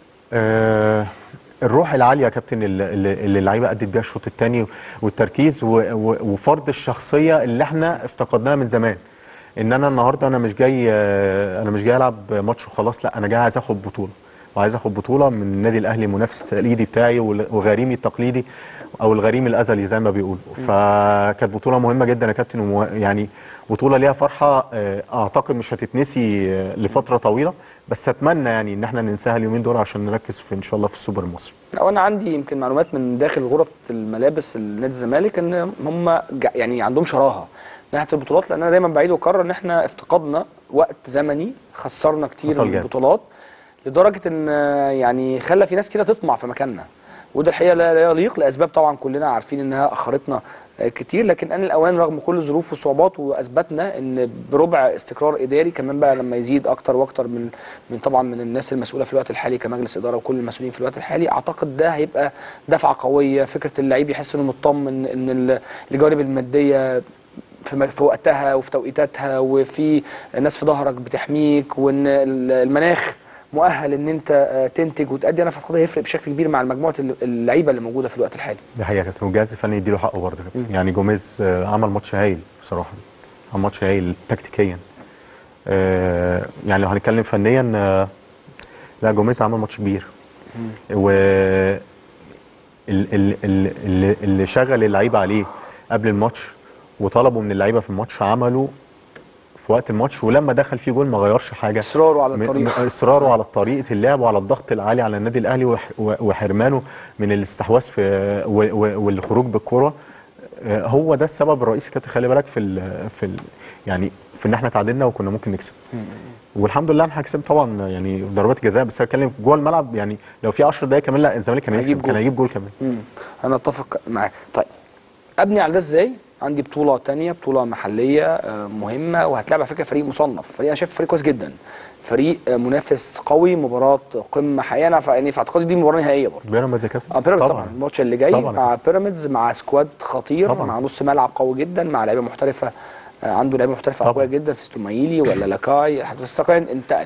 آه الروح العاليه يا كابتن اللي, اللي اللعيبه ادت بيها الشوط الثاني، والتركيز وفرض الشخصيه اللي احنا افتقدناها من زمان. ان انا النهارده انا مش جاي انا مش جاي العب ماتش وخلاص، لا انا جاي عايز اخد بطوله، وعايز اخد بطوله من النادي الاهلي المنافس التقليدي بتاعي وغريمي التقليدي او الغريم الازلي زي ما بيقولوا. فكانت بطوله مهمه جدا يا كابتن، ومو... يعني بطوله ليها فرحه اعتقد مش هتتنسي لفتره طويله، بس اتمنى يعني ان احنا ننساها اليومين دول عشان نركز في ان شاء الله في السوبر المصري. وانا عندي يمكن معلومات من داخل غرف الملابس النادي الزمالك ان هم يعني عندهم شراهه ناحيه البطولات، لان انا دايما بعيد واكرر ان احنا افتقدنا وقت زمني، خسرنا كتير من البطولات لدرجه ان يعني خلى في ناس كده تطمع في مكاننا، وده الحقيقه لا يليق لاسباب طبعا كلنا عارفين انها اخرتنا كتير، لكن ان الاوان رغم كل الظروف والصعوبات، واثبتنا ان بربع استقرار اداري كمان بقى لما يزيد اكتر واكتر من من طبعا من الناس المسؤوله في الوقت الحالي كمجلس اداره وكل المسؤولين في الوقت الحالي، اعتقد ده هيبقى دفعه قويه. فكره اللعيب يحس انه مطمن ان الجوانب الماديه في في وقتها وفي توقيتاتها، وفي ناس في ظهرك بتحميك، وان المناخ مؤهل ان انت تنتج وتأدي، انا اعتقد هيفرق بشكل كبير مع مجموعه اللعيبه اللي موجوده في الوقت الحالي. دي حقيقه يا كابتن، والجهاز الفني يديله حقه برضه يا كابتن. يعني جوميز عمل ماتش هايل بصراحه، عمل ماتش هايل تكتيكيا. آه يعني لو هنتكلم فنيا، آه لا جوميز عمل ماتش كبير. و اللي, اللي شغل اللعيبه عليه قبل الماتش وطلبوا من اللعيبه في الماتش عملوا في وقت الماتش، ولما دخل فيه جول ما غيرش حاجه. اصراره على الطريقه اصراره على طريقه اللعب وعلى الضغط العالي على النادي الاهلي وحرمانه من الاستحواذ في والخروج بالكره، هو ده السبب الرئيسي. كابتن خلي بالك في ال في ال يعني في ان احنا تعادلنا وكنا ممكن نكسب، والحمد لله احنا كسبنا طبعا يعني ضربات الجزاء، بس هتكلم جوه الملعب يعني لو في عشر دقائق كمان لا الزمالك كان هيكسب، كان هيجيب جول كمان. مم. انا اتفق معاك. طيب ابني على ده ازاي؟ عندي بطوله ثانيه، بطوله محليه مهمه، وهتلعب على فكره فريق مصنف، فريق انا شايف فريق كويس جدا، فريق منافس قوي، مباراه قمه حقيقه. انا يعني في اعتقادي دي مباراه نهائيه برضه. بيراميدز يا كابتن. اه بيراميدز طبعا الماتش اللي جاي طبعًا. مع بيراميدز، مع سكواد خطير طبعًا. مع نص ملعب قوي جدا، مع لعيبه محترفه، عنده لعيبه محترفه قويه جدا في ستومايلي ولا لاكاي، حتى لاكاي انتقل،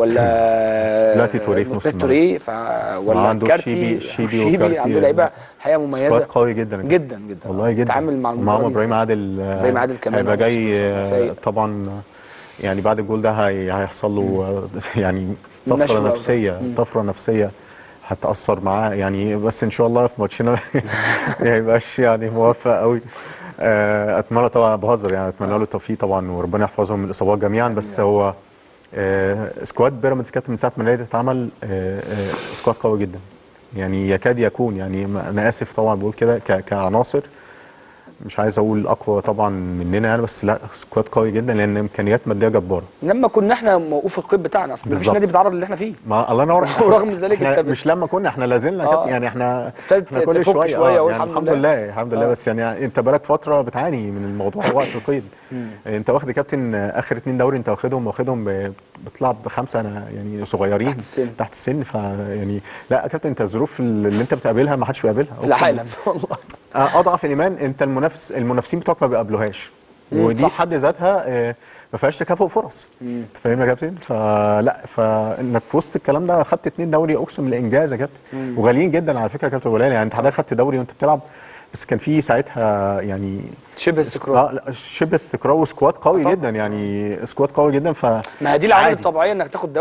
ولا دلوقتي توريه في نص الملعب ف... ولا عنده شيبي شيبي وكارتي، عنده لعيبه حقيقه مميزه، سكواد قوي جدا جدا جدا والله جدا. تعامل مع ومعاهم ابراهيم عادل، ابراهيم عادل كمان هيبقى جاي طبعا، يعني بعد الجول ده هيحصل له يعني طفره نفسيه طفره نفسيه هتاثر معاه يعني، بس ان شاء الله في ماتشنا ما يبقاش يعني موفق قوي. اتمنى طبعا، بهزر يعني، اتمنى له التوفيق طبعا وربنا يحفظهم من الاصابات جميعا، بس هو سكواد بيراميدز كانت من ساعه ما النادي اتعمل سكواد قوي جدا، يعني يكاد يكون، يعني انا اسف طبعا بقول كده كعناصر، مش عايز اقول اقوى طبعا مننا يعني، بس لا سكواد قوي جدا لان امكانيات ماديه جباره. لما كنا احنا موقوف القيد بتاعنا اصلا مفيش نادي بيتعرض اللي احنا فيه. ما الله ينور. ورغم ذلك احنا مش لما كنا، احنا لا زلنا آه. يعني احنا احنا كل شويه, شوية آه. يعني الحمد لله الحمد لله آه. بس يعني انت بقالك فتره بتعاني من الموضوع وقت القيد. انت واخد يا كابتن اخر اتنين دوري انت واخدهم واخدهم بتلعب بخمسه انا يعني صغيرين تحت السن تحت السن فيعني لا يا كابتن انت الظروف اللي انت بتقابلها ما حدش بيقابلها في العالم والله. اضعف الايمان انت المنافس المنافسين بتوعك ما بيقابلوهاش، ودي في حد ذاتها ما فيهاش تكافؤ فرص. انت فاهم يا كابتن؟ فلا فانك في وسط الكلام ده خدت اتنين دوري اقسم بالانجاز يا كابتن، وغاليين جدا على فكره يا كابتن ولاني، يعني انت حضرتك خدت دوري وانت بتلعب، بس كان في ساعتها يعني شبه استقرار. اه لا شبه استقرار وسكواد قوي جدا، يعني سكواد قوي جدا. ف ما هي دي العوامل الطبيعيه انك تاخد دوري،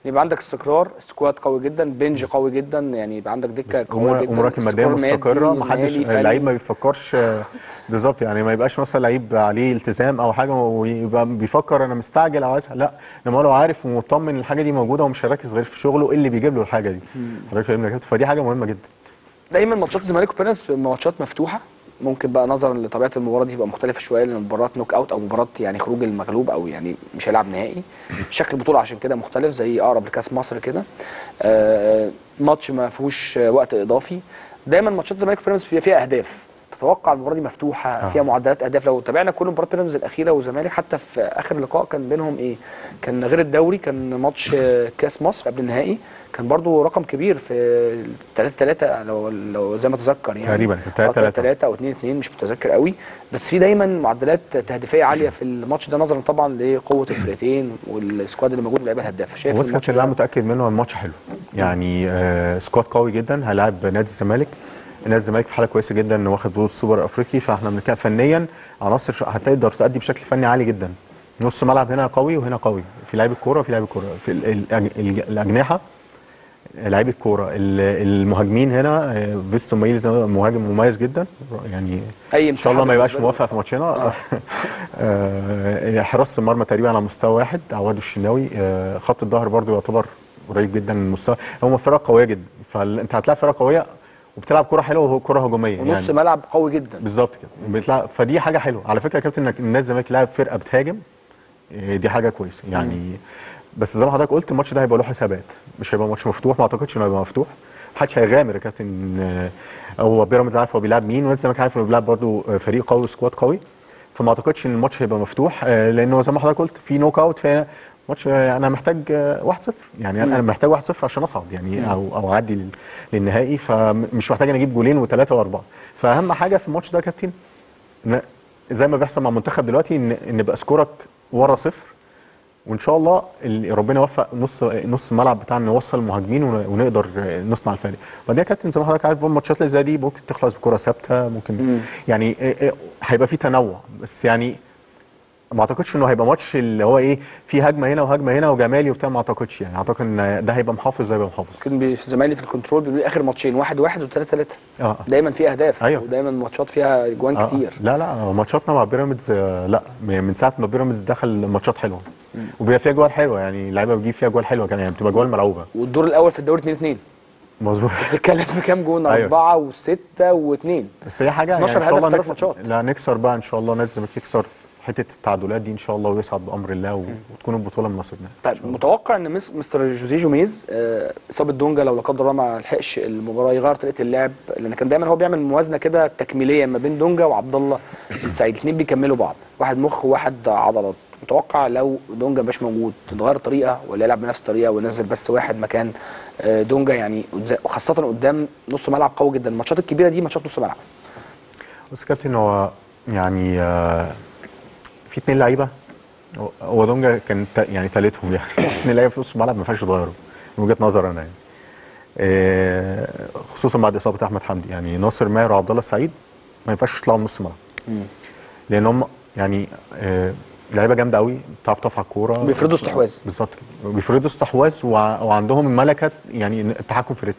يبقى عندك استقرار، سكواد قوي جدا، بنج قوي جدا، يعني يبقى عندك دكه قويه جدا، امورك الماديه مستقره، ما حدش اللعيب ما بيفكرش بالظبط، يعني ما يبقاش مثلا لعيب عليه التزام او حاجه ويبقى بيفكر انا مستعجل او عايز، لا، انما لو عارف ومطمن الحاجه دي موجوده ومش هيركز غير في شغله اللي بيجيب له الحاجه دي. حضرتك فاهمني يا كابتن؟ فدي حاجه مهمه جدا. دايما ماتشات الزمالك وبيراميدز ماتشات مفتوحه، ممكن بقى نظرا لطبيعه المباراه دي تبقى مختلفه شويه، لان مباراه نوك اوت او مباراه يعني خروج المغلوب او يعني مش هيلعب نهائي، شكل البطوله عشان كده مختلف زي اقرب لكاس مصر كده. آه ماتش ما فيهوش وقت اضافي. دايما ماتشات الزمالك وبيراميدز فيها اهداف، تتوقع المباراه دي مفتوحه آه. فيها معدلات اهداف؟ لو تابعنا كل مباراه بيراميدز الاخيره والزمالك حتى في اخر لقاء كان بينهم ايه، كان غير الدوري، كان ماتش كاس مصر قبل النهائي، كان برضو رقم كبير في ثلاثة ثلاثة لو لو زي ما اتذكر يعني تقريبا ثلاثة ثلاثة او اثنين اثنين مش متذكر قوي، بس في دايما معدلات تهديفيه عاليه في الماتش ده نظرا طبعا لقوه الفرقتين والسكواد اللي موجود اللعيبه الهدافه. شايف بص الماتش اللي انا متاكد منه الماتش حلو، يعني آه سكواد قوي جدا هيلاعب نادي الزمالك. نادي الزمالك في حاله كويسه جدا انه واخد بطوله السوبر الافريقي، فاحنا بنتكلم فنيا عناصر هتقدر تأدي بشكل فني عالي جدا. نص ملعب هنا قوي وهنا قوي، في لعيبه كوره وفي لعيبه كوره، في الاجنحه لعيبه كوره، المهاجمين هنا فيستو ميلز مهاجم مميز جدا، يعني ان شاء الله ما يبقاش موفق في ماتشنا. آه. حراسه المرمى تقريبا على مستوى واحد، عواد الشناوي. آه خط الظهر برضو يعتبر قريب جدا من المستوى، هم فرقه قويه جدا، فانت هتلاقي فرقه قويه وبتلعب كوره حلوه وكوره هجوميه، ونص يعني ملعب قوي جدا بالظبط كده بتلعب، فدي حاجه حلوه على فكره يا كابتن، انك النادي الزمالك لاعب فرقه بتهاجم، دي حاجه كويسه يعني. مم. بس زي ما حضرتك قلت الماتش ده هيبقى له حسابات، مش هيبقى ماتش مفتوح، ما اعتقدش انه هيبقى مفتوح، محدش هيغامر يا كابتن. هو بيراميدز عارف هو بيلعب مين، ونادي الزمالك عارف انه بيلعب برده فريق قوي وسكواد قوي، فما اعتقدش ان الماتش هيبقى مفتوح، لانه زي ما حضرتك قلت في نوك اوت، في ماتش انا محتاج واحد صفر، يعني انا محتاج واحد صفر عشان اصعد يعني، او او اعدي للنهائي، فمش محتاج انا اجيب جولين وثلاثه واربعه. فاهم حاجه في الماتش ده يا كابتن، زي ما بيحصل مع المنتخب دلوقتي، ان ان يبقى سكورك ورا صفر، وان شاء الله ربنا يوفق نص نص الملعب بتاعنا نوصل المهاجمين ونقدر نصنع الفارق. وبعدين يا كابتن زي ما حضرتك عارف الماتشات اللي زي دي ممكن تخلص بكره ثابته، ممكن مم. يعني هيبقى في تنوع، بس يعني ما اعتقدش انه هيبقى ماتش اللي هو ايه في هجمه هنا وهجمه هنا وجمالي وبتاع، ما اعتقدش يعني، اعتقد ان ده هيبقى محافظ وهيبقى محافظ. كان في زمايلي في الكنترول بيقولوا لي اخر ماتشين واحد واحد وثلاثة ثلاثة اه دايما في اهداف. أيوه. ودايما ماتشات فيها اجوان آه. كتير. لا لا ماتشاتنا مع بيراميدز لا، من ساعه ما بيراميدز دخل ماتشات حلوه وبيبقى فيها جوال حلوه، يعني اللعيبه بتجيب فيها جوال حلوه كمان، يعني بتبقى جوال ملعوبه. والدور الاول في الدوري اتنين اتنين مظبوط. بتتكلم في كام جون؟ أيوه. أربعة وستة واثنين، بس هي حاجه يعني ان شاء الله نكسر، لا نكسر بقى ان شاء الله، نادي الزمالك يكسر حته التعادلات دي ان شاء الله ويصعد بامر الله، و... وتكون البطوله من نصيبنا. طيب متوقع ان مستر جوزيه جوميز اصابه دونجا لو لا قدر الله ما لحقش المباراه يغير طريقه اللعب، لان كان دايما هو بيعمل موازنه كده تكميليه ما بين دونجا وعبد الله السعيد، الاثنين بيكملوا بعض، واحد مخ وواحد عضلات. متوقع لو دونجا مش موجود تتغير الطريقه ولا يلعب بنفس الطريقه وينزل بس واحد مكان دونجا يعني، وخاصه قدام نص ملعب قوي جدا؟ الماتشات الكبيره دي ماتشات نص ملعب. بص يا كابتن هو يعني آه في اثنين لعيبه، هو دونجا كان يعني ثالثهم يعني اثنين لعيبه في نص الملعب ما ينفعش يتغيروا من وجهه نظري انا يعني، آه خصوصا بعد اصابه احمد حمدي، يعني ناصر ماهر وعبد الله السعيد ما ينفعش يطلعوا من نص الملعب، لان هم يعني آه لعيبه جامده قوي، بتعرف ترفع الكوره، بيفرضوا استحواذ بالظبط كده، بيفرضوا استحواذ وعندهم ملكه يعني التحكم في الريتم،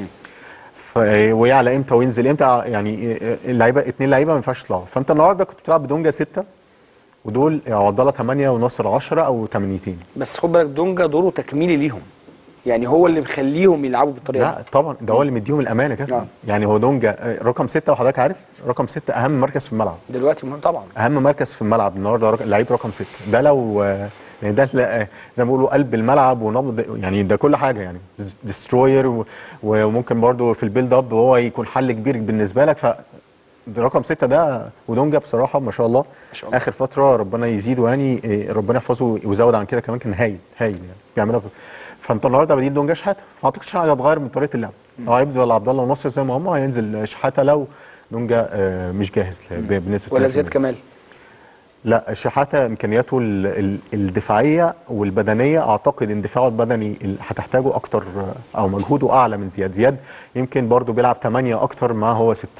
وهي على امتى وينزل امتى، يعني اللعيبه اثنين لعيبه ما ينفعش يطلعوا. فانت النهارده كنت بتلعب بدونجا سته ودول عبد الله ثمانية وناصر عشرة او ثمانيتين، بس خد بالك دونجا دوره تكميلي ليهم، يعني هو اللي مخليهم يلعبوا بالطريقه لا طبعا ده هو اللي مديهم الامانه كده. آه. يعني هو دونجا رقم ستة، وحضرتك عارف رقم ستة اهم مركز في الملعب دلوقتي مهم طبعا، اهم مركز في الملعب النهارده لعيب رقم ستة، ده لو يعني ده زي ما بيقولوا قلب الملعب ونبض، يعني ده كل حاجه يعني ديستروير، وممكن برده في البيلد اب هو يكون حل كبير بالنسبه لك. ف رقم ستة ده ودونجا بصراحه ما شاء الله, شاء الله. اخر فتره ربنا يزيده يعني، ربنا يحفظه ويزود عن كده كمان، كان هايل هايل يعني بيعملها. فانت النهارده بديل دونجا شحاته، ما اعتقدش حاجه هتغير من طريقه اللعب، او هيفضل عبد الله وناصر زي ما هم، هينزل شحاته لو دونجا مش جاهز بنسبه ولا زياد كمال. لا شحاته امكانياته الدفاعيه والبدنيه، اعتقد ان دفاعه البدني هتحتاجه اكتر او مجهوده اعلى من زياد. زياد يمكن برضو بيلعب ثمانية اكتر ما هو ستة،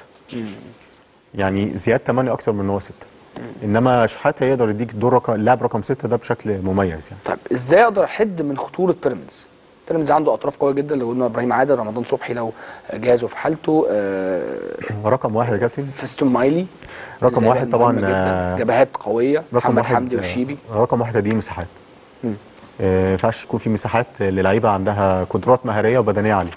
يعني زياد ثمانية اكتر من هو ستة، انما شحاته يقدر يديك دور رقم اللاعب رقم ستة ده بشكل مميز يعني. طيب ازاي اقدر احد من خطوره بيراميدز؟ بيراميدز عنده اطراف قويه جدا، لو قلنا ابراهيم عادل، رمضان صبحي لو جاهز وفي حالته، آه رقم واحد يا كابتن فيستون مايلي رقم واحد طبعا، آه جبهات قويه، محمد حمدي والشيبي. رقم واحد دي مساحات، ما ينفعش يكون في مساحات للعيبه عندها قدرات مهاريه وبدنيه عاليه.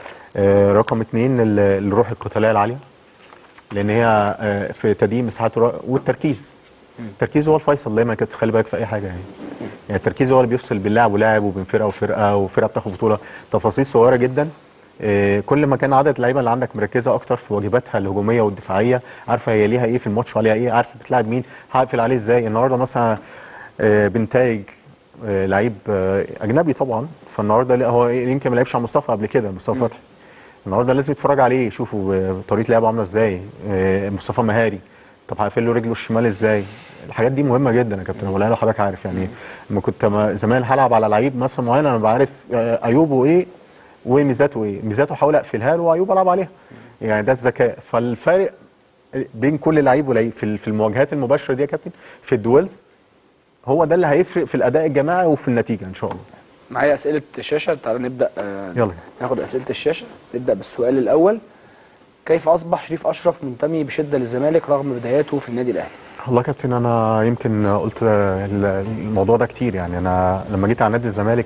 آه رقم اثنين الروح القتاليه العاليه، لان هي آه في تدين مساحات والتركيز. التركيز هو الفيصل دايما كده، تخلي بالك في اي حاجه يعني. يعني التركيز هو اللي بيفصل بين لاعب ولاعب وبين فرقه وفرقه، وفرقه بتاخد بطوله. تفاصيل صغيره جدا. آه كل ما كان عدد اللعيبه اللي عندك مركزه اكتر في واجباتها الهجوميه والدفاعيه، عارفه هي ليها ايه في الماتش وعليها ايه، عارفه بتلعب مين، هقفل عليه ازاي. النهارده مثلا آه بنتايج آه لعيب آه اجنبي طبعا، فالنهارده لا هو يمكن ما لعبش على مصطفى قبل كده، مصطفى فتحي. النهارده لازم يتفرج عليه، يشوفوا طريقه لعبه عامله ازاي. آه مصطفى مهاري، طب هقفل له رجله الشمال ازاي. الحاجات دي مهمه جدا يا كابتن، ولا لو حضرتك عارف يعني. لما كنت زمان هلعب على لعيب مثلا معين، انا بعرف عيوبه ايه وميزاته ايه، ميزاته احاول اقفلها له وعيوبه العب عليها. يعني ده الذكاء. فالفارق بين كل لعيب ولعيب في المواجهات المباشره دي يا كابتن، في الدويلز، هو ده اللي هيفرق في الاداء الجماعي وفي النتيجه ان شاء الله. معايا اسئله الشاشه، تعالى نبدا. آه يلا ناخد اسئله الشاشه. نبدا بالسؤال الاول: كيف اصبح شريف اشرف منتمي بشده للزمالك رغم بداياته في النادي الاهلي؟ والله يا كابتن انا يمكن قلت الموضوع ده كتير. يعني انا لما جيت على نادي الزمالك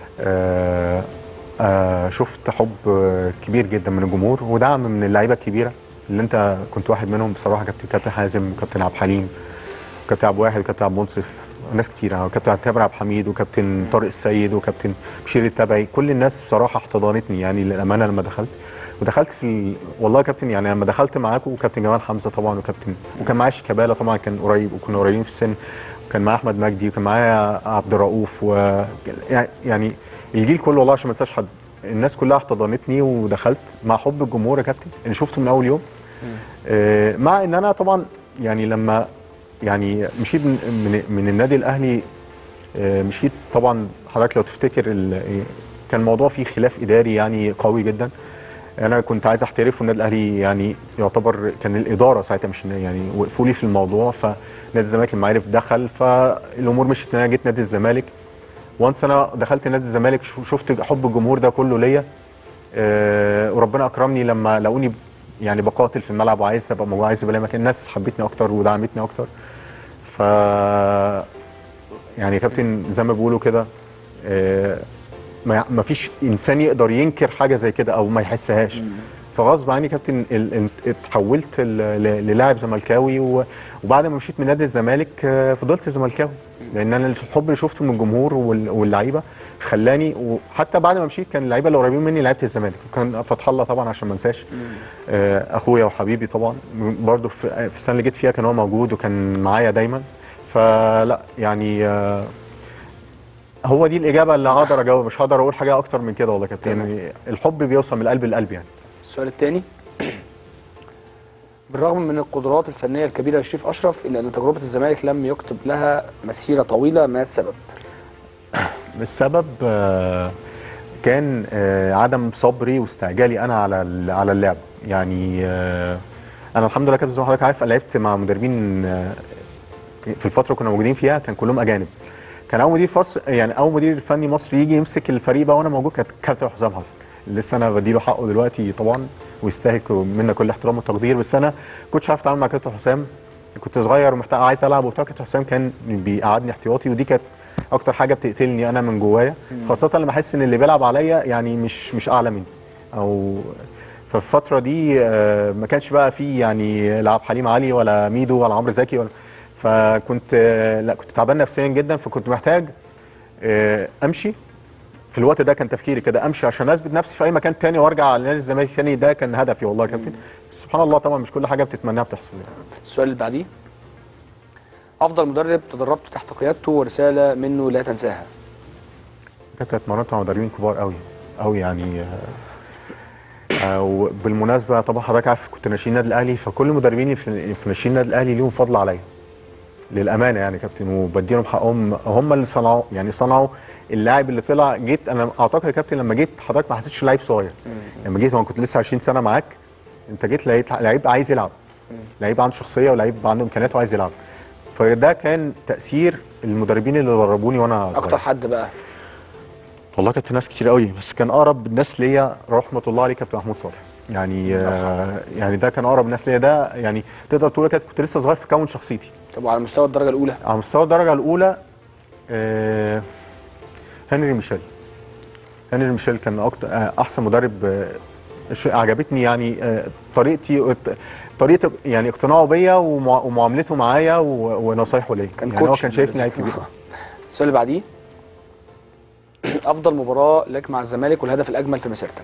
آآ آآ شفت حب كبير جدا من الجمهور ودعم من اللعيبه الكبيره اللي انت كنت واحد منهم بصراحه. كابتن كابتن حازم وكابتن عبد الحليم وكابتن عبد الواحد وكابتن عبد المنصف، ناس كتير، وكابتن تامر عبد الحميد وكابتن طارق السيد وكابتن بشير التبعي. كل الناس بصراحه احتضنتني يعني للامانه لما دخلت. ودخلت في ال... والله يا كابتن يعني لما دخلت معاكم، وكابتن جمال حمزه طبعا، وكابتن وكان معايا شيكابالا طبعا كان قريب، وكنا قريبين في السن، وكان معايا احمد مجدي، وكان معايا عبد الرؤوف، و يعني الجيل كله والله عشان ما انساش حد. الناس كلها احتضنتني ودخلت مع حب الجمهور يا كابتن اللي شفته من اول يوم. آه مع ان انا طبعا يعني لما يعني مشيت من من, من النادي الاهلي، آه مشيت طبعا حضرتك لو تفتكر كان الموضوع فيه خلاف اداري يعني قوي جدا. انا كنت عايز احترف، والنادي الاهلي يعني يعتبر كان الاداره ساعتها مش يعني وقفوا لي في الموضوع، فنادي الزمالك لما عرف دخل، فالامور مشيت. انا جيت نادي الزمالك، وانس انا دخلت نادي الزمالك شفت حب الجمهور ده كله ليا. أه وربنا اكرمني لما لقوني يعني بقاتل في الملعب وعايز ابقى موجود، عايز ابقى مكان. الناس حبتني اكتر ودعمتني اكتر. ف يعني كابتن زي ما بيقولوا كده، أه ما فيش انسان يقدر ينكر حاجه زي كده او ما يحسهاش. فغصب عني كابتن اتحولت للاعب زملكاوي، وبعد ما مشيت من نادي الزمالك فضلت زملكاوي، لان انا الحب اللي شفته من الجمهور واللعيبه خلاني. وحتى بعد ما مشيت كان اللعيبه اللي قريبين مني لعيبه الزمالك، وكان فتح الله طبعا عشان ما انساش، اخويا وحبيبي طبعا برده في السنه اللي جيت فيها كان هو موجود وكان معايا دايما. فلا يعني هو دي الاجابه اللي هقدر اجاوب، مش هقدر اقول حاجه اكتر من كده والله كابتن. يعني الحب بيوصل من القلب للقلب يعني. السؤال الثاني: بالرغم من القدرات الفنيه الكبيره لشريف اشرف، الا ان تجربه الزمالك لم يكتب لها مسيره طويله، ما السبب؟ السبب كان عدم صبري واستعجالي انا على على اللعب. يعني انا الحمد لله كابتن زي ما حضرتك عارف لعبت مع مدربين في الفتره كنا موجودين فيها كان كلهم اجانب. كان اول مدير فصل يعني اول مدير فني مصري يجي يمسك الفريق بقى وانا موجود كانت كابتن حسام حسن. لسه انا بديله حقه دلوقتي طبعا ويستاهل منا كل احترام وتقدير، بس انا ما كنتش عارف اتعامل مع كابتن حسام. كنت صغير ومحتاج عايز العب وبتاع. كابتن حسام كان بيقعدني احتياطي، ودي كانت اكتر حاجه بتقتلني انا من جوايا، خاصه لما احس ان اللي بيلعب عليا يعني مش مش اعلى مني. او ففي الفتره دي ما كانش بقى في يعني لا عبد الحليم علي ولا ميدو ولا عمرو زكي ولا، فكنت لا كنت تعبان نفسيا جدا، فكنت محتاج امشي. في الوقت ده كان تفكيري كده امشي عشان اثبت نفسي في اي مكان تاني وارجع على نادي الزمالك تاني. ده كان هدفي والله يا كابتن. سبحان الله طبعا مش كل حاجه بتتمناها بتحصل يعني. السؤال اللي بعديه: افضل مدرب تدربت تحت قيادته ورساله منه لا تنساها؟ كنت اتمرنت مع مدربين كبار قوي قوي يعني. آه وبالمناسبه طبعا حضرتك عارف كنت ناشئين النادي الاهلي، فكل المدربين اللي في ناشئين النادي الاهلي ليهم فضل عليا للامانه يعني كابتن، وبديهم حقهم. هم اللي صنعوا يعني صنعوا اللاعب اللي طلع. جيت انا اعتقد يا كابتن لما جيت حضرتك ما حسيتش لعيب صغير. لما جيت وانا كنت لسه عشرين سنه معاك، انت جيت لقيت لعيب عايز يلعب، لعيب عنده شخصيه ولعيب عنده امكانيات وعايز يلعب. فده كان تاثير المدربين اللي دربوني وانا صغير. اكتر حد بقى والله كانت ناس كتير قوي، بس كان اقرب الناس ليا رحمه الله عليه كابتن محمود صالح. يعني آه يعني ده كان اقرب الناس ليا، ده يعني تقدر تقول كده كنت لسه صغير في كون شخصيتي. طب على مستوى الدرجه الاولى؟ على مستوى الدرجه الاولى آه هنري ميشيل. هنري ميشيل كان اكتر آه احسن مدرب. آه عجبتني يعني آه طريقتي طريقه يعني اقتناعه بيا ومعاملته معايا ونصايحه ليا. كان يعني هو كان شايفني لعيب كبير. السؤال اللي بعديه، افضل مباراه لك مع الزمالك والهدف الاجمل في مسيرتك؟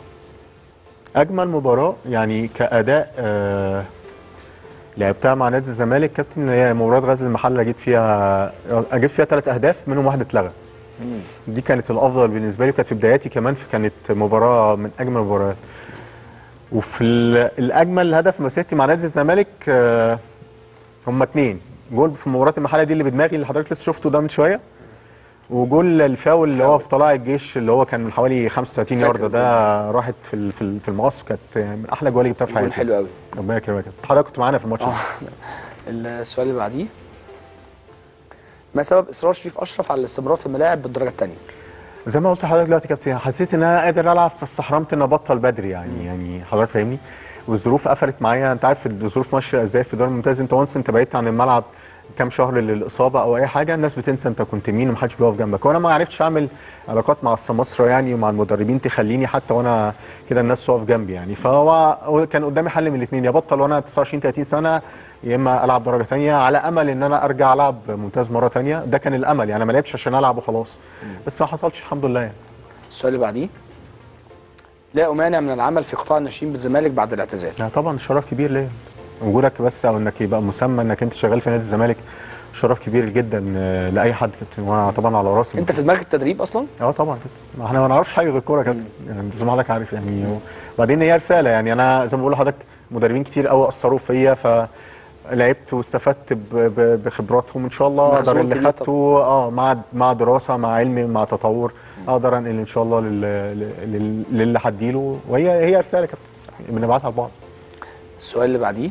اجمل مباراه يعني كاداء آه لعبتها مع نادي الزمالك كابتن، هي مباراه غزل المحله، جيت فيها اجيب فيها ثلاث اهداف منهم واحده اتلغى. دي كانت الافضل بالنسبه لي، وكانت في بداياتي كمان، فكانت مباراه من اجمل المباريات. وفي الاجمل هدف مسيرتي مع نادي الزمالك آه هم اثنين جول في مباراه المحله دي اللي بدماغي، اللي حضرتك لسه شفته ده من شويه، وجول الفاول اللي هو في طلائع الجيش اللي هو كان من حوالي خمسة وثلاثين يارده، ده راحت في في المقص، كانت من احلى جوال اللي جبتها في حياتي. حلو قوي، ربنا يكرمك. حضرتك كنت معانا في الماتش ده. السؤال اللي بعديه، ما سبب اصرار شريف اشرف على الاستمرار في الملاعب بالدرجه الثانيه؟ زي ما قلت لحضرتك دلوقتي يا كابتن، حسيت ان انا قادر العب، فاستحرمت ان ابطل بدري يعني. يعني حضرتك فاهمني، والظروف قفلت معايا. انت عارف الظروف ماشيه ازاي في الدوري الممتاز، انت وانس انت بعدت عن الملعب كام شهر للاصابه او اي حاجه، الناس بتنسى انت كنت مين ومحدش بيقف جنبك. وانا ما عرفتش اعمل علاقات مع السماسره يعني ومع المدربين تخليني حتى وانا كده الناس تقف جنبي يعني. فهو كان قدامي حل من الاثنين، يا بطل وانا تسعة وعشرين ثلاثين سنه، يا اما العب درجه ثانيه على امل ان انا ارجع العب ممتاز مره ثانيه. ده كان الامل يعني، انا ما لعبش عشان العب وخلاص، بس ما حصلش الحمد لله يعني. السؤال اللي بعديه، لا أمانع من العمل في قطاع الناشئين بالزمالك بعد الاعتزال؟ طبعا شرف كبير ليا وجودك، بس او انك يبقى مسمى انك انت شغال في نادي الزمالك شرف كبير جدا لاي حد كابتن، وانا طبعا على راسي. انت في دماغك التدريب اصلا؟ اه طبعا كابتن، احنا ما نعرفش حاجه غير الكوره كابتن يعني، انت زي ما حضرتك عارف يعني. وبعدين هي رساله يعني، انا زي ما بقول لحضرتك مدربين كتير قوي اثروا فيا، فلعبت واستفدت بخبراتهم. ان شاء الله اقدر اللي خدته اه مع مع دراسه مع علم مع تطور اقدر انقل ان شاء الله لل للي هديله، وهي هي رساله كابتن بنبعتها لبعض. السؤال اللي بعديه،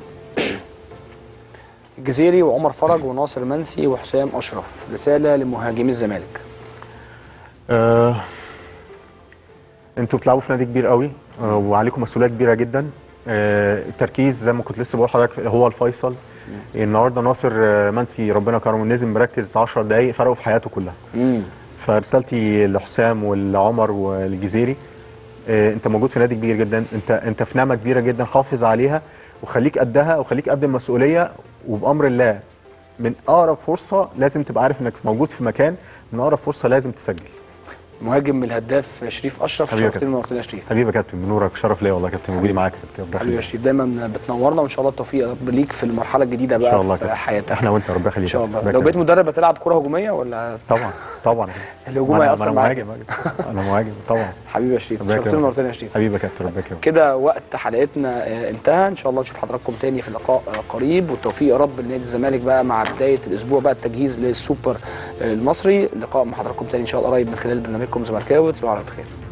الجزيري وعمر فرج وناصر منسي وحسام اشرف، رساله لمهاجمي الزمالك. آه انتوا بتلعبوا في نادي كبير قوي آه وعليكم مسؤوليه كبيره جدا. آه التركيز زي ما كنت لسه بقول لحضرتك هو الفيصل. النهارده ناصر منسي ربنا كرمه نزل مركز عشر دقائق فرقوا في حياته كلها. امم فرسالتي لحسام والعمر والجزيري، آه انت موجود في نادي كبير جدا، انت انت في نعمه كبيره جدا، حافظ عليها وخليك قدها وخليك قد المسؤوليه، وبامر الله من اقرب فرصه لازم تبقى عارف انك موجود في مكان، من اقرب فرصه لازم تسجل. مهاجم الهداف شريف اشرف، شرفتني ونورتني يا شريف. حبيبي يا كابتن، بنورك، شرف ليا والله يا كابتن وجودي معاك يا كابتن. حبيبي يا شريف، دايما بتنورنا، وان شاء الله التوفيق ليك في المرحله الجديده بقى. ان شاء الله في حياتك. احنا وانت ربنا يخليك ان شاء الله. لو بقيت مدرب هتلعب كره هجوميه ولا؟ طبعا طبعا الهجوم هيأثر معاك. انا مهاجم انا مهاجم طبعا. حبيبي يا شريف، شرفتني ونورتني يا شريف. حبيبي يا كابتن ربنا يكرمك. كده وقت حلقتنا انتهى، ان شاء الله نشوف حضراتكم تاني في لقاء قريب، والتوفيق يا رب لنادي الزمالك بقى مع بدايه الاسبوع بقى التجهيز للسوبر المصري. لقاء مع حضراتكم تاني ان شاء الله قريب من خلال برنامجكم زملكاوي. تصبحوا على خير.